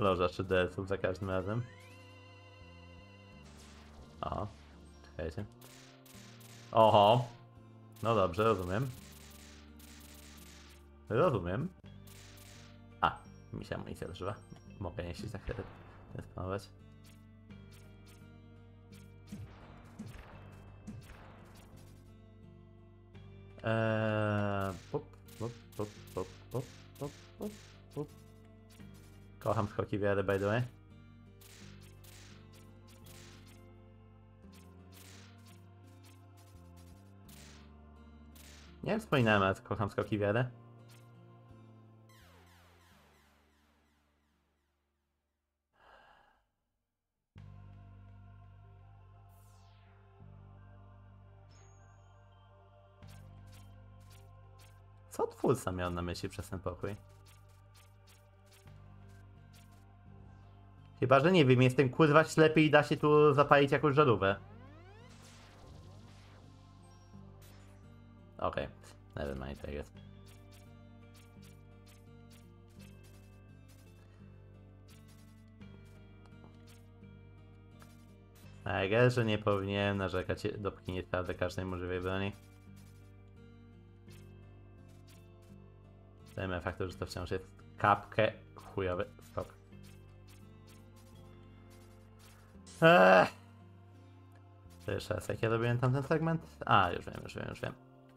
loża czy DS-ów za każdym razem. O, czekajcie. Oho. No dobrze, rozumiem. Rozumiem. A, mi się amunicja zużywa. Mogę jeśli za chwilę spanować. Pop, pop, pop, pop, pop, pop, pop, pop. Kocham skoki wiary, by the way. Nie wspominałem, ale kocham skoki wiary. Co twórca miał na myśli przez ten pokój? Chyba, że nie wiem, jestem kurwa ślepy i da się tu zapalić jakąś żarówkę. Okej, nevermind, tak jest. A ja że nie powinienem narzekać, dopóki nie sprawdzę każdej możliwej broni. Dajmy faktu, że to wciąż jest kapkę chujowy skok. To jeszcze raz, jak ja robiłem tamten segment? A, już wiem.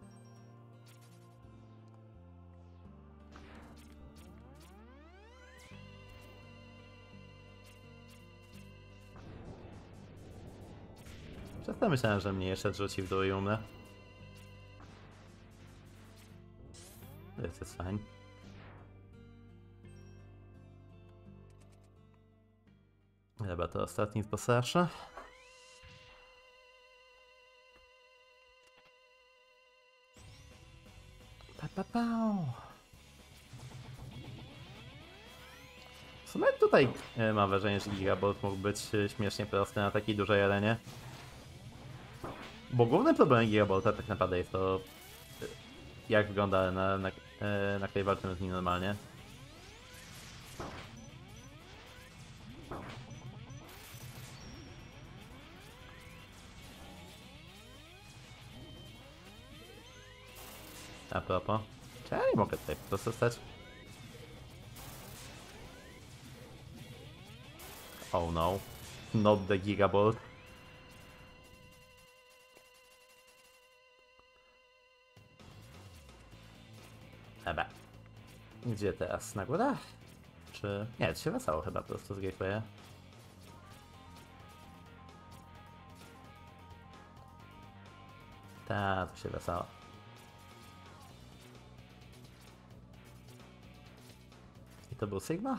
Przez to myślałem, że mnie jeszcze rzuci w dół i umrę. This is fine. Chyba to ostatni z bossasza. W sumie tutaj mam wrażenie, że Gigabolt mógł być śmiesznie prosty na takiej dużej arenie. Bo głównym problemem Gigabolta tak naprawdę jest to, jak wygląda na której walczymy z nim normalnie. A propos, czy ja nie mogę tutaj po prostu stać? Oh no, not the Gigabolt. Dobra. Gdzie teraz? Na górę? Czy... Nie, to się wesało chyba po prostu z gatewaya. Ta, to się wesało. I to był Sigma?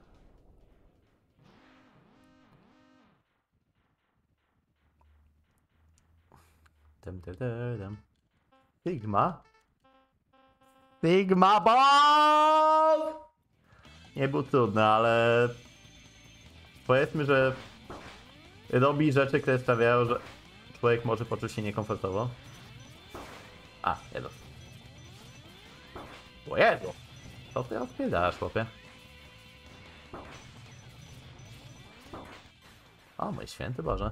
Sigma? Sigma Ball! Nie był trudny, ale powiedzmy, że robi rzeczy, które sprawiają, że człowiek może poczuć się niekomfortowo. A, Jezu. O Jezu! Co ty odpierdasz, chłopie? O mój święty Boże.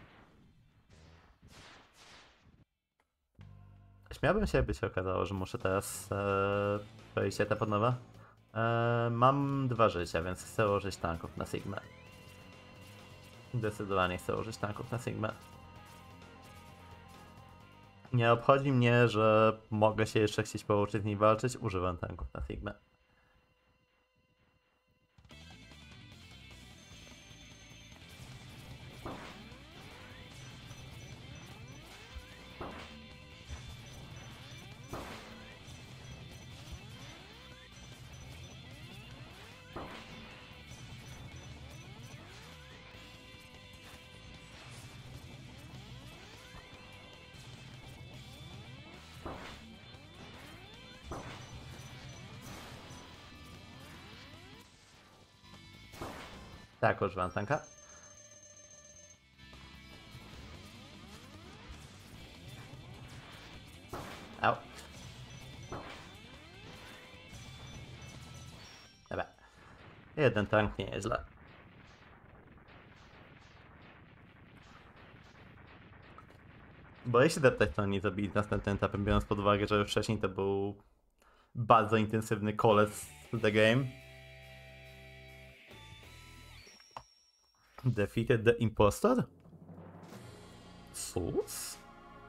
Śmiałbym się, jakby się okazało, że muszę teraz przejść etap od nowa. Mam 2 życia, więc chcę użyć tanków na Sigmę. Zdecydowanie chcę użyć tanków na Sigmę. Nie obchodzi mnie, że mogę się jeszcze chcieć pouczyć z nim walczyć, używam tanków na Sigmę. Tak, używam tanka. Au. Dobra. Jeden tank nie jest źle. Boję się deptać, to oni zabili następnym etapem, biorąc pod uwagę, że wcześniej to był bardzo intensywny kolec the game. Defeated the impostor? Sus?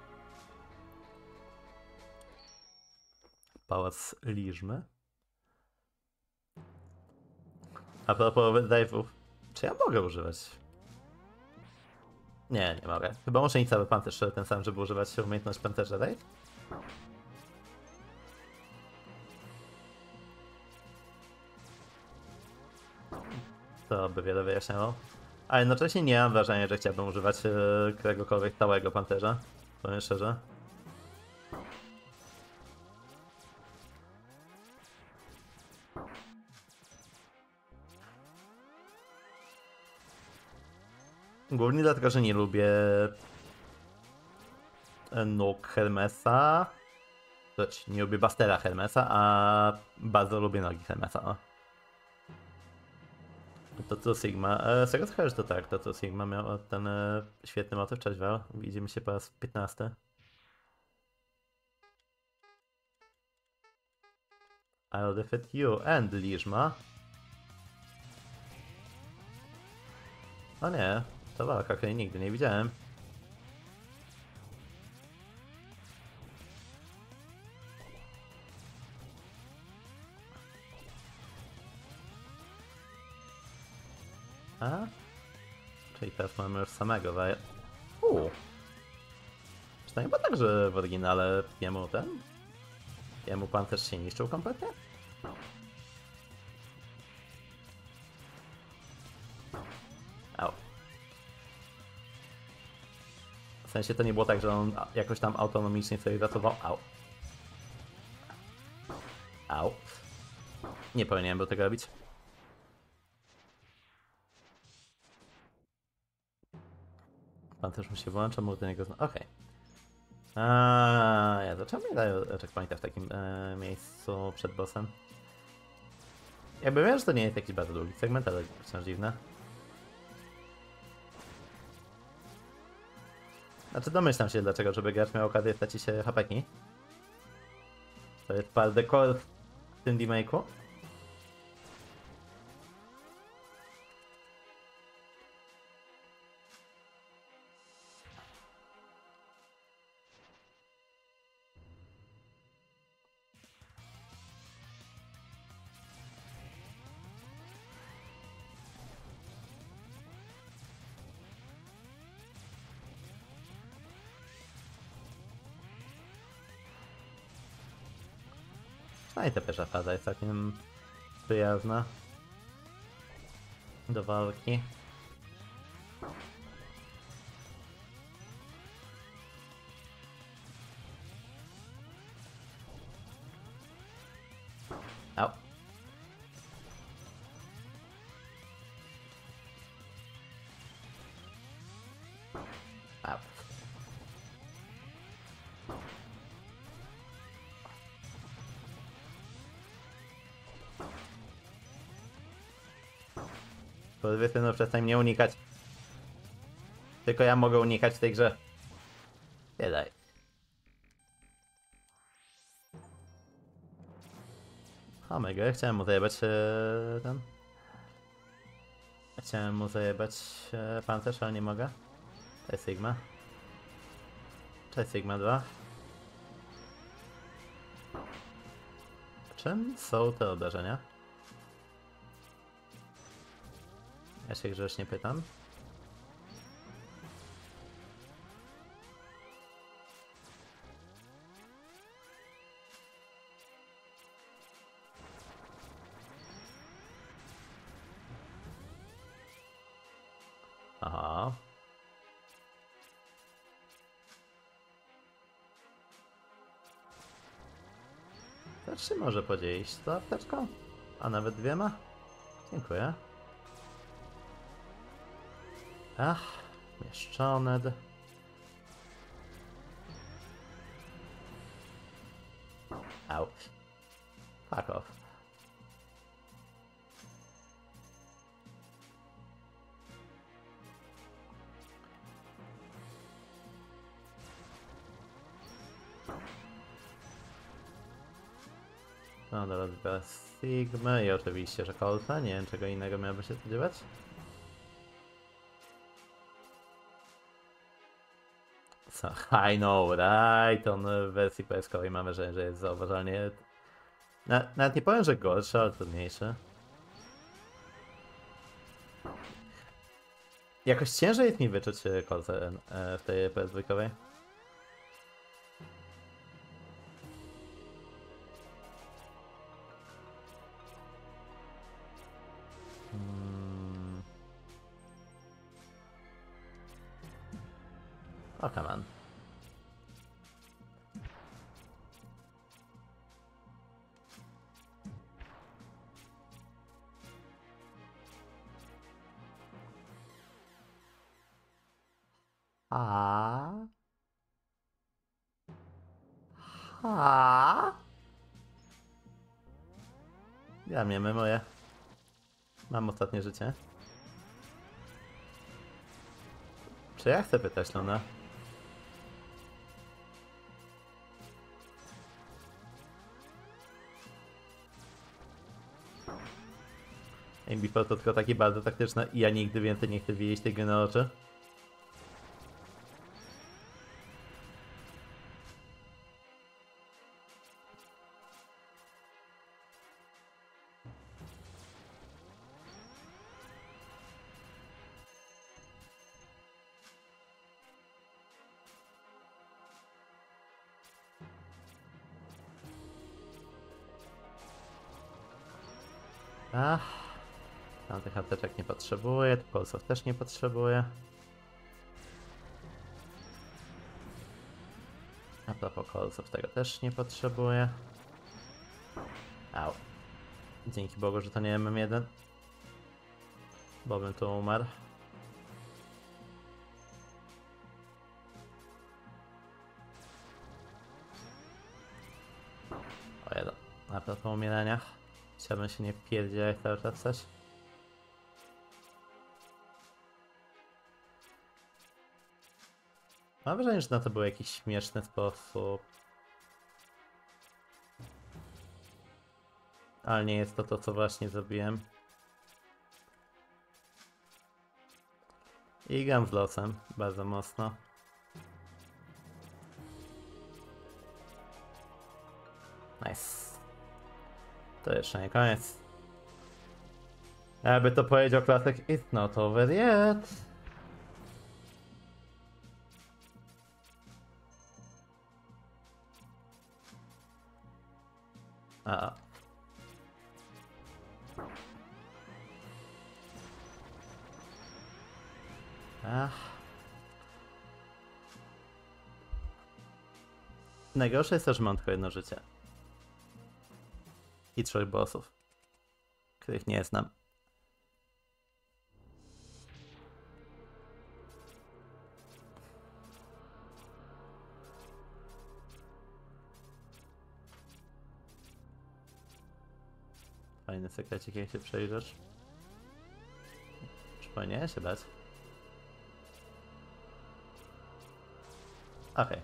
Pałac Liżmy? A propos dive'ów, czy ja mogę używać? Nie mogę. Chyba muszę mieć cały pancerz ten sam, żeby używać umiejętność pancerza, right? To by wiele wyjaśniało. A jednocześnie nie mam wrażenia, że chciałbym używać któregokolwiek całego pancerza. Powiem szczerze. Głównie dlatego, że nie lubię nóg Hermesa. Znaczy, nie lubię Bastera Hermesa, a bardzo lubię nogi Hermesa. O. To co Sigma. Z tego co kojarzę, to tak, to co Sigma miał ten świetny motyw. Cześć Val. Widzimy się po raz 15. I'll defeat you and Liżma. O nie, to walka, której nigdy nie widziałem. A? Czyli teraz mamy już samego Waja. Czy to nie było tak, że w oryginale jemu pancerz się niszczył kompletnie? Au. W sensie to nie było tak, że on jakoś tam autonomicznie sobie ratował. Au. Nie powinienem był tego robić. Pancerz mu się włącza, mógł do niego okej. Ja dlaczego mi dają checkpointa w takim miejscu przed bossem? Jakby wiem, że to nie jest jakiś bardzo długi segment, ale wciąż dziwne. Znaczy domyślam się dlaczego, żeby gracz miał okazję stracić hapeki. To jest part the core w tym remake'u. No i ta pierwsza faza jest całkiem przyjazna do walki. Au. Au. Powiedzmy, no przestań mnie unikać. Tylko ja mogę unikać w tej grze. Nie daj. Omega, chciałem mu zajebać ten. Chciałem mu zajebać pancerz, ale nie mogę. Cześć Sigma. Cześć Sigma 2. Czym są te obrażenia? Ja się grzecznie pytam. Aha. To czy może podzielić to apteczką? A nawet dwiema? Dziękuję. Ach, mieszczone. Au. Fuck off. No dobra, Sigmy i oczywiście, że Colta. Nie wiem, czego innego miałby się spodziewać. Co? I know, right? On w wersji PS-kowej mam wrażenie, że jest zauważalnie... Nawet nie powiem, że gorszy, ale trudniejszy. Jakoś ciężej jest mi wyczuć Coltę w tej PS2-kowej. O, come on. A. A. Ja mnie memuję. Mam ostatnie życie. Czy ja chcę pytać, Luna? Before to tylko takie bardzo taktyczne i ja nigdy więcej nie chcę widzieć tej gry na oczy. Ach, tam tych apteczek nie potrzebuję, tu kolców też nie potrzebuję. A propos kolców, tego też nie potrzebuję. Au. Dzięki Bogu, że to nie MM1. Bo bym tu umarł. O jeden. A propos umierania. Chciałbym się nie pierdzielać cały czas coś. Mam wrażenie, że na to był jakiś śmieszny sposób. Ale nie jest to to, co właśnie zrobiłem. I gram z losem bardzo mocno. Nice. To jeszcze nie koniec. Jakby to powiedział klasyk, it's not over yet. A. Ach. Najgorsze jest to, że mam tylko jedno życie. I 3 bossów, których nie znam. Fajny sekrecik, jak się przejrzysz. Czy powinienem się bać? Okej.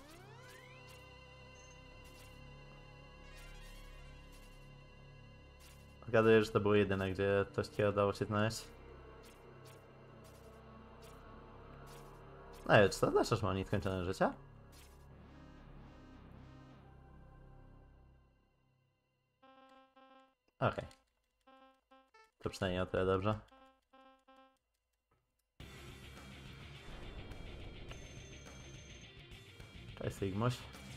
Zgaduję, że to było jedyne, gdzie coś ci udało się znaleźć. No i czy to znaczy, że mam nieskończone życia? Okej. To przynajmniej o tyle dobrze. Cześć Sigmuś.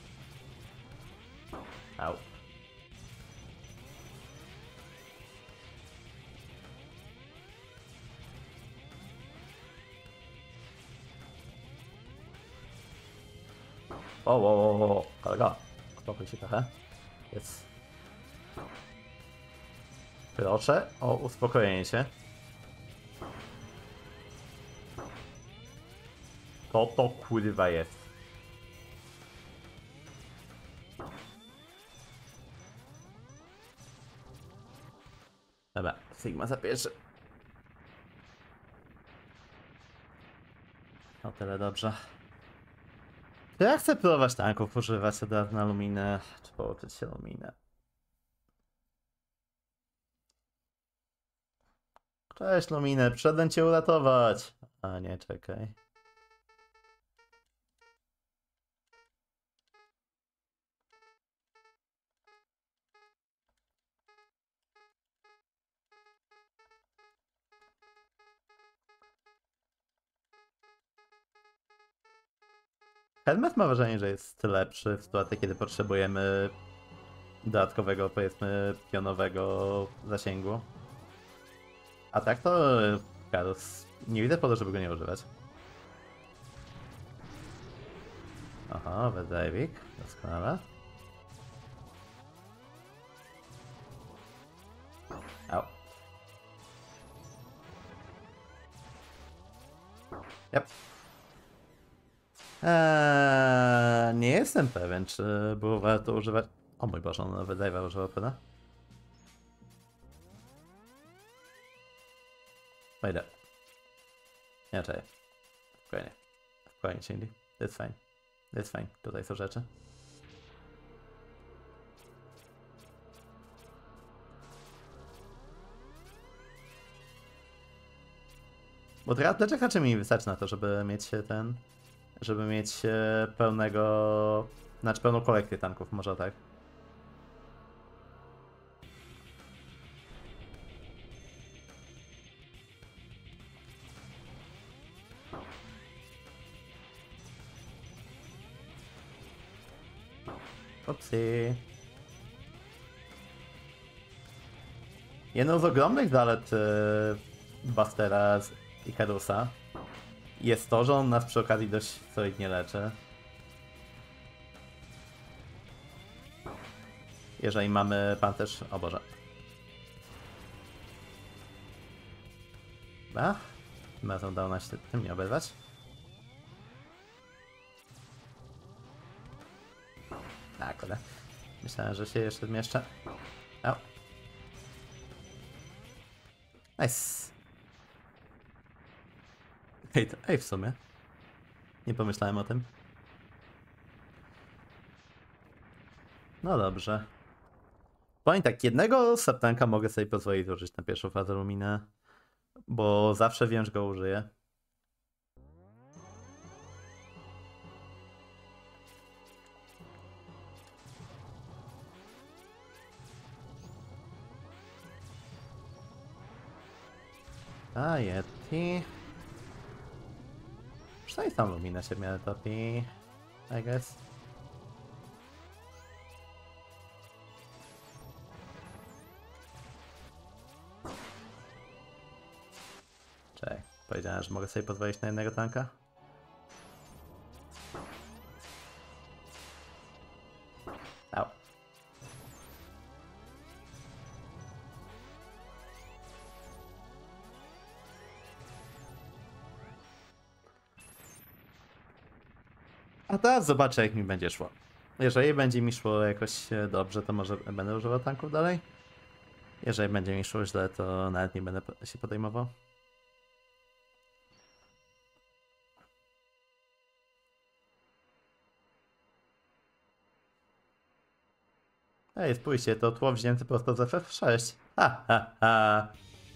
Au. O, kolega. Spokój się trochę. Jest. Proszę o uspokojenie się. To kurwa jest. Dobra, Sigma za pierwszy. O tyle dobrze. To ja chcę próbować tanków używać od razu na luminę, czy połączyć się luminę. Cześć Luminę, przyszedłem cię uratować. A nie, czekaj. Helmet ma wrażenie, że jest lepszy w sytuacji, kiedy potrzebujemy dodatkowego, powiedzmy, pionowego zasięgu. A tak to Karus, nie widzę po to, żeby go nie używać. Aha, Wedajwik, doskonale. Au. Yep. Nie jestem pewien, czy było warto używać... O mój Boże, on nawet Dive'a używał, prawda? Wejdę. Nie, czekaj. Spokojnie. Spokojnie, Cindy. That's fine. That's fine. Tutaj są rzeczy. Bo teraz dlaczego raczej mi wystarczy na to, żeby mieć ten... Żeby mieć pełnego... Znaczy pełną kolekcję tanków, może tak. Upsi. Jedną z ogromnych zalet Bustera z Ikarusa jest to, że on nas przy okazji dość solidnie leczy. Jeżeli mamy pancerz... O Boże. Ach, tym razem udało nam się tym nie oberwać. Tak, kurde. Myślałem, że się jeszcze zmieszczę. O. Nice. Hej, to w sumie. Nie pomyślałem o tym. No dobrze. Powiem tak, jednego Septanka mogę sobie pozwolić użyć na pierwszą fazę Luminę, bo zawsze wiem, że go użyję. A Yeti. Przynajmniej tam Lumina się w miarę topi, I guess. Czekaj, powiedziałem, że mogę sobie pozwolić na jednego tanka. Au. A teraz zobaczę, jak mi będzie szło. Jeżeli będzie mi szło jakoś dobrze, to może będę używał tanków dalej. Jeżeli będzie mi szło źle, to nawet nie będę się podejmował. Ej, spójrzcie, to tło wzięte prosto z FF6. Ha, ha, ha.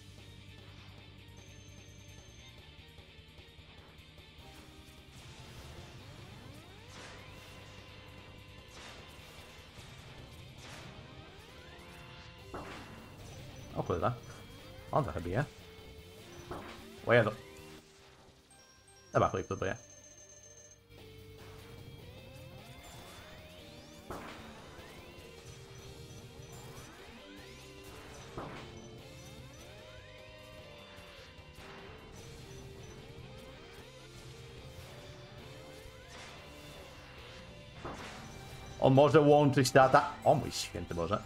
O kurwa. On trochę bije. O Jezu. Dobra, chuj, próbuję. On może łączyć data. O mój święty Boże.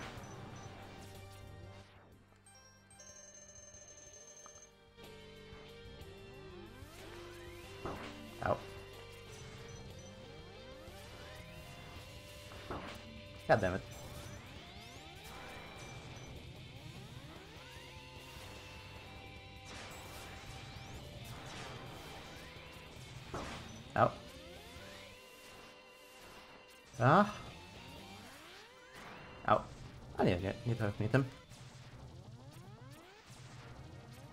Au. God damn it. Au. A? Au. A nie, nie, nie tak mnie tym.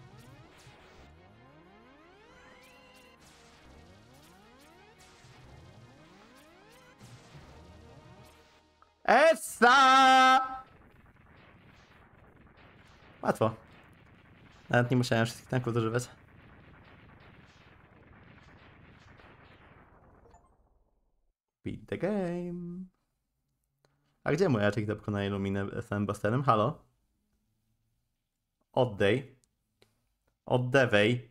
Essa! Łatwo. Nawet nie musiałem wszystkich tanków zużywać. Beat the game. A gdzie mój aczek do pokonania Luminę z samym Busterem? Halo? Oddej. Oddewaj.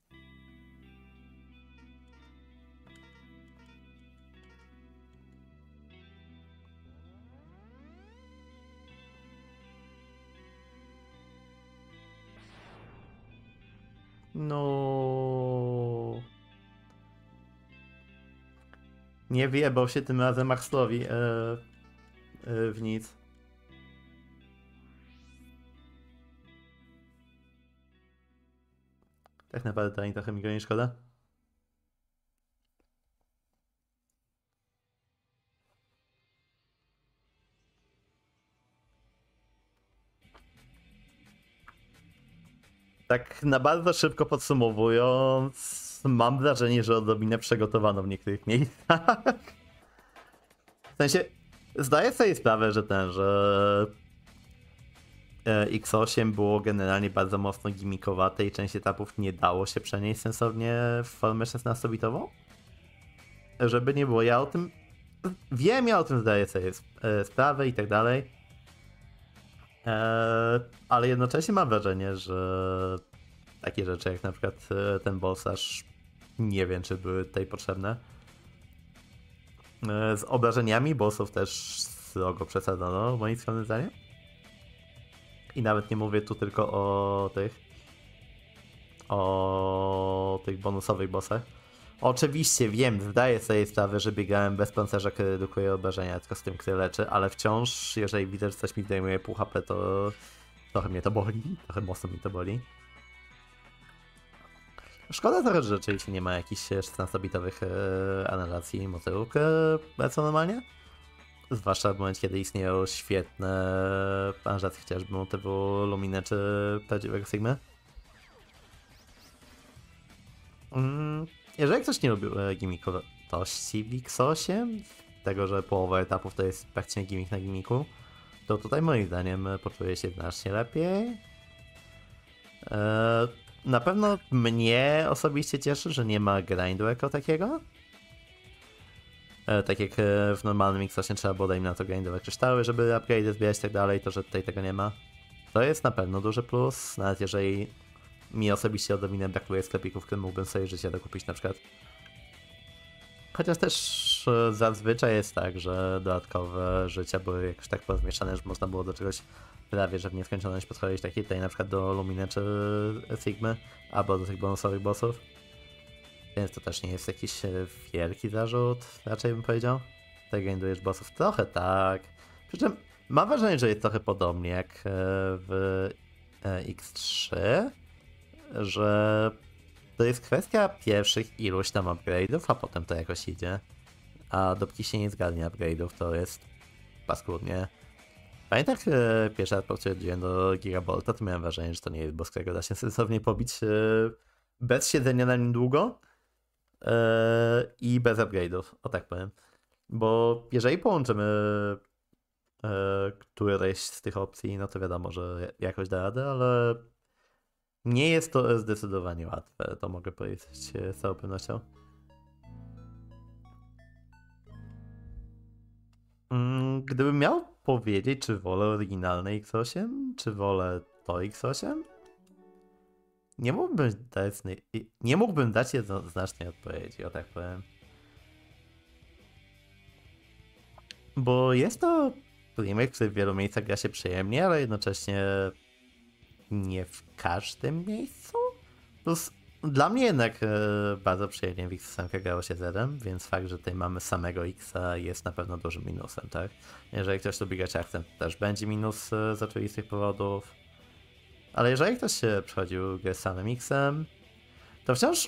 No. Nie wyjebał się tym razem Maxlowi w nic. Tak naprawdę to ani trochę mi go nie szkoda. Tak na bardzo szybko podsumowując, mam wrażenie, że odrobinę przygotowano w niektórych miejscach. W sensie, zdaję sobie sprawę, że X8 było generalnie bardzo mocno gimmikowate i część etapów nie dało się przenieść sensownie w formę 16-bitową. Żeby nie było, ja o tym wiem, ja o tym zdaję sobie sprawę i tak dalej. Ale jednocześnie mam wrażenie, że takie rzeczy jak na przykład ten boss aż nie wiem, czy były tutaj potrzebne. Z obrażeniami bossów też srogo przesadzono, moim zdaniem. I nawet nie mówię tu tylko o tych bonusowych bossach. Oczywiście wiem, zdaję sobie sprawę, że biegałem bez pancerza, który redukuje obrażenia, tylko z tym, który leczy, ale wciąż, jeżeli widzę, że coś mi zdejmuje pół HP, to trochę mnie to boli, trochę mocno mi to boli. Szkoda trochę, że rzeczywiście nie ma jakichś 16-bitowych animacji motylów, co normalnie. Zwłaszcza w momencie, kiedy istnieją świetne aranżacje, chociażby motywu Luminy czy prawdziwego Sigmy. Jeżeli ktoś nie lubił gimmikowości w X8, tego, że połowa etapów to jest praktycznie gimmick na gimmicku, to tutaj moim zdaniem poczuje się znacznie lepiej. Na pewno mnie osobiście cieszy, że nie ma grindu jako takiego. Tak jak w normalnym X8 trzeba było, dajmy na to, grindowe kryształy, żeby upgrade'y zbierać i tak dalej, to że tutaj tego nie ma. To jest na pewno duży plus, nawet jeżeli mi osobiście odrobinę brakuje sklepików, w którym mógłbym sobie życie dokupić na przykład. Chociaż też zazwyczaj jest tak, że dodatkowe życia były jakoś tak pozmieszane, że można było do czegoś prawie że w nieskończoność podchodzić, takiej tutaj na przykład do Luminy czy Sigmy, albo do tych bonusowych bossów. Więc to też nie jest jakiś wielki zarzut, raczej bym powiedział. Tak grindujesz bossów trochę tak. Przy czym mam wrażenie, że jest trochę podobnie jak w X3, że to jest kwestia pierwszych iluś tam upgrade'ów, a potem to jakoś idzie. A dopóki się nie zgadnie upgrade'ów, to jest paskudnie. Pamiętam, jak pierwszy raz podchodziłem do Gigabolta, to miałem wrażenie, że to nie jest boss, którego da się sensownie pobić bez siedzenia na nim długo i bez upgrade'ów, o tak powiem. Bo jeżeli połączymy któreś z tych opcji, no to wiadomo, że jakoś da radę, ale nie jest to zdecydowanie łatwe, to mogę powiedzieć z całą pewnością. Gdybym miał powiedzieć, czy wolę oryginalne X8, czy wolę to X8, nie mógłbym dać jednoznacznej odpowiedzi, o tak powiem. Bo jest to remake, który w wielu miejscach gra się przyjemnie, ale jednocześnie nie w każdym miejscu. Plus dla mnie jednak bardzo przyjemnie w X8 grało się Zedem, więc fakt, że tutaj mamy samego Xa jest na pewno dużym minusem, tak? Jeżeli ktoś lubi grać akcent, to też będzie minus z oczywistych powodów. Ale jeżeli ktoś się przechodził grę z samym Xem, to wciąż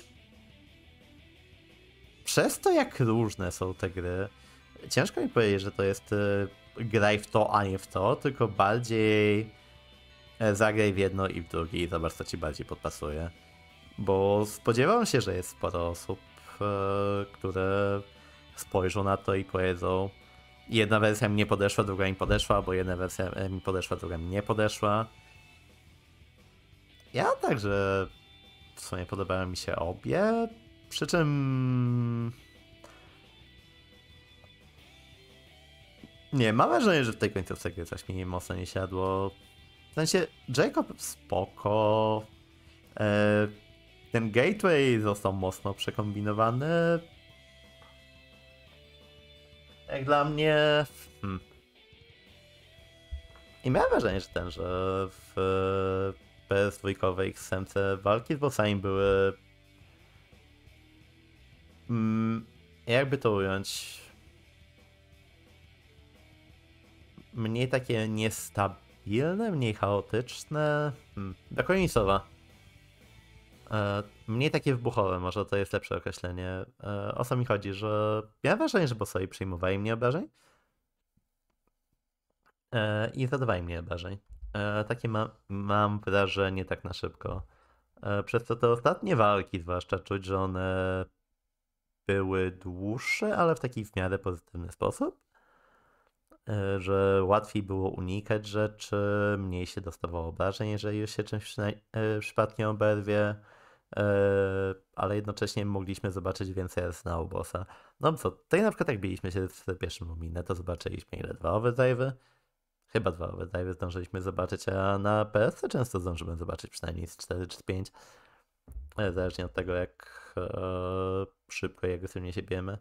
przez to, jak różne są te gry, ciężko mi powiedzieć, że to jest graj w to, a nie w to, tylko bardziej zagraj w jedno i w drugie i zobacz, co ci bardziej podpasuje. Bo spodziewam się, że jest sporo osób, które spojrzą na to i powiedzą: jedna wersja mi nie podeszła, druga mi podeszła, bo jedna wersja mi podeszła, druga mi nie podeszła. Ja także w sumie podobały mi się obie, przy czym nie, mam wrażenie, że w tej końcówce gry coś mi mocno nie siadło. W sensie Jacob spoko, e, ten gateway został mocno przekombinowany. Jak dla mnie. I miałem wrażenie, że w PS2 XM walki z bossami były. Jakby to ująć? Mniej takie niestabilne, mniej chaotyczne. Dokonicowa. Mniej takie wybuchowe, może to jest lepsze określenie. O co mi chodzi, że miałem wrażenie, że bossowie przyjmowali mnie obrażeń i zadawali mnie obrażeń. Takie mam wrażenie tak na szybko. Przez to te ostatnie walki zwłaszcza czuć, że one były dłuższe, ale w taki w miarę pozytywny sposób. Że łatwiej było unikać rzeczy, mniej się dostawało obrażeń, jeżeli już się czymś przypadkiem oberwie, ale jednocześnie mogliśmy zobaczyć więcej arsenału bossa. No co, tutaj na przykład jak biliśmy się w pierwszym Luminę, to zobaczyliśmy ile? 2 overdrive'y? Chyba 2 overdrive'y zdążyliśmy zobaczyć, a na PS często zdążymy zobaczyć przynajmniej z 4 czy 5. Zależnie od tego, jak szybko i agresywnie się bijemy.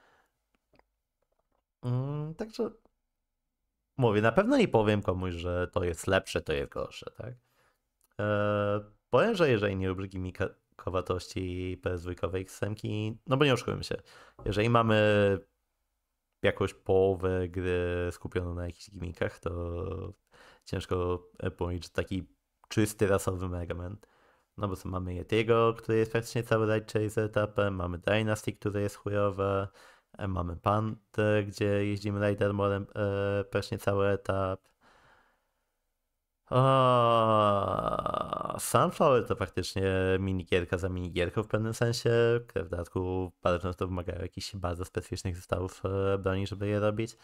Także mówię, na pewno nie powiem komuś, że to jest lepsze, to jest gorsze, tak? Powiem, że jeżeli nie lubisz gimmickowatości PS2 XM, no bo nie oszukujmy się, jeżeli mamy jakąś połowę gry skupioną na jakichś gimmickach, to ciężko powiedzieć, że taki czysty rasowy Mega Man. No bo co, mamy Yetiego, który jest praktycznie cały Ride Chaser etapem, mamy Dynasty, które jest chujowe, mamy Panther, gdzie jeździmy Ride Armorem praktycznie cały etap. Sunflower to faktycznie minigierka za minigierką w pewnym sensie, które w dodatku bardzo często wymagają jakichś bardzo specyficznych zestawów broni, żeby je robić.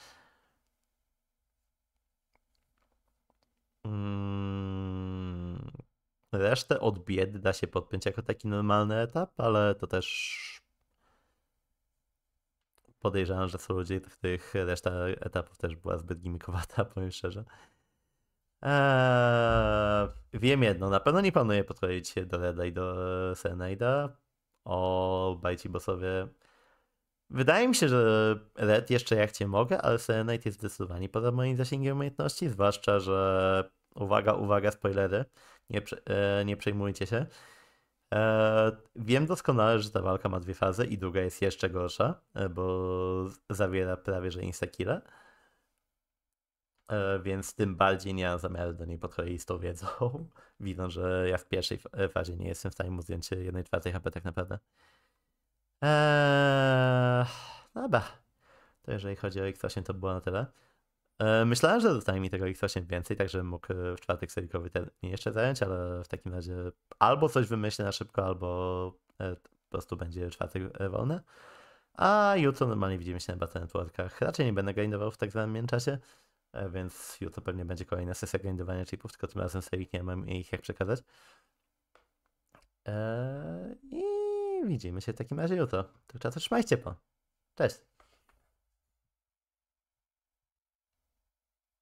Resztę od biedy da się podpiąć jako taki normalny etap, ale to też podejrzewam, że są ludzie, w których reszta etapów też była zbyt gimmikowata, powiem szczerze. Wiem jedno, na pewno nie planuję podchodzić się do Reda i do Serenade'a. Bajci bossowie. Wydaje mi się, że Red jeszcze jak cię mogę, ale Serenade jest zdecydowanie poza moim zasięgiem umiejętności, zwłaszcza, że uwaga, spoilery, nie przejmujcie się. Wiem doskonale, że ta walka ma 2 fazy i druga jest jeszcze gorsza, bo zawiera prawie że instakilla. Więc tym bardziej nie mam zamiaru do niej podchodzić z tą wiedzą, widząc, że ja w pierwszej fazie nie jestem w stanie mu zdjąć 1/4 HP tak naprawdę. Dobra, to jeżeli chodzi o X8 to było na tyle. Myślałem, że zostanie mi tego X8 więcej, tak żebym mógł w czwartek serikowy ten jeszcze zająć, ale w takim razie albo coś wymyślę na szybko, albo po prostu będzie czwartek wolny. A jutro normalnie widzimy się na Battle Networkach. Raczej nie będę grindował w tak zwanym międzyczasie, więc jutro pewnie będzie kolejna sesja grindowania chipów, tylko tym razem serii nie mam ich jak przekazać. I widzimy się w takim razie jutro. To trzymajcie po. Cześć!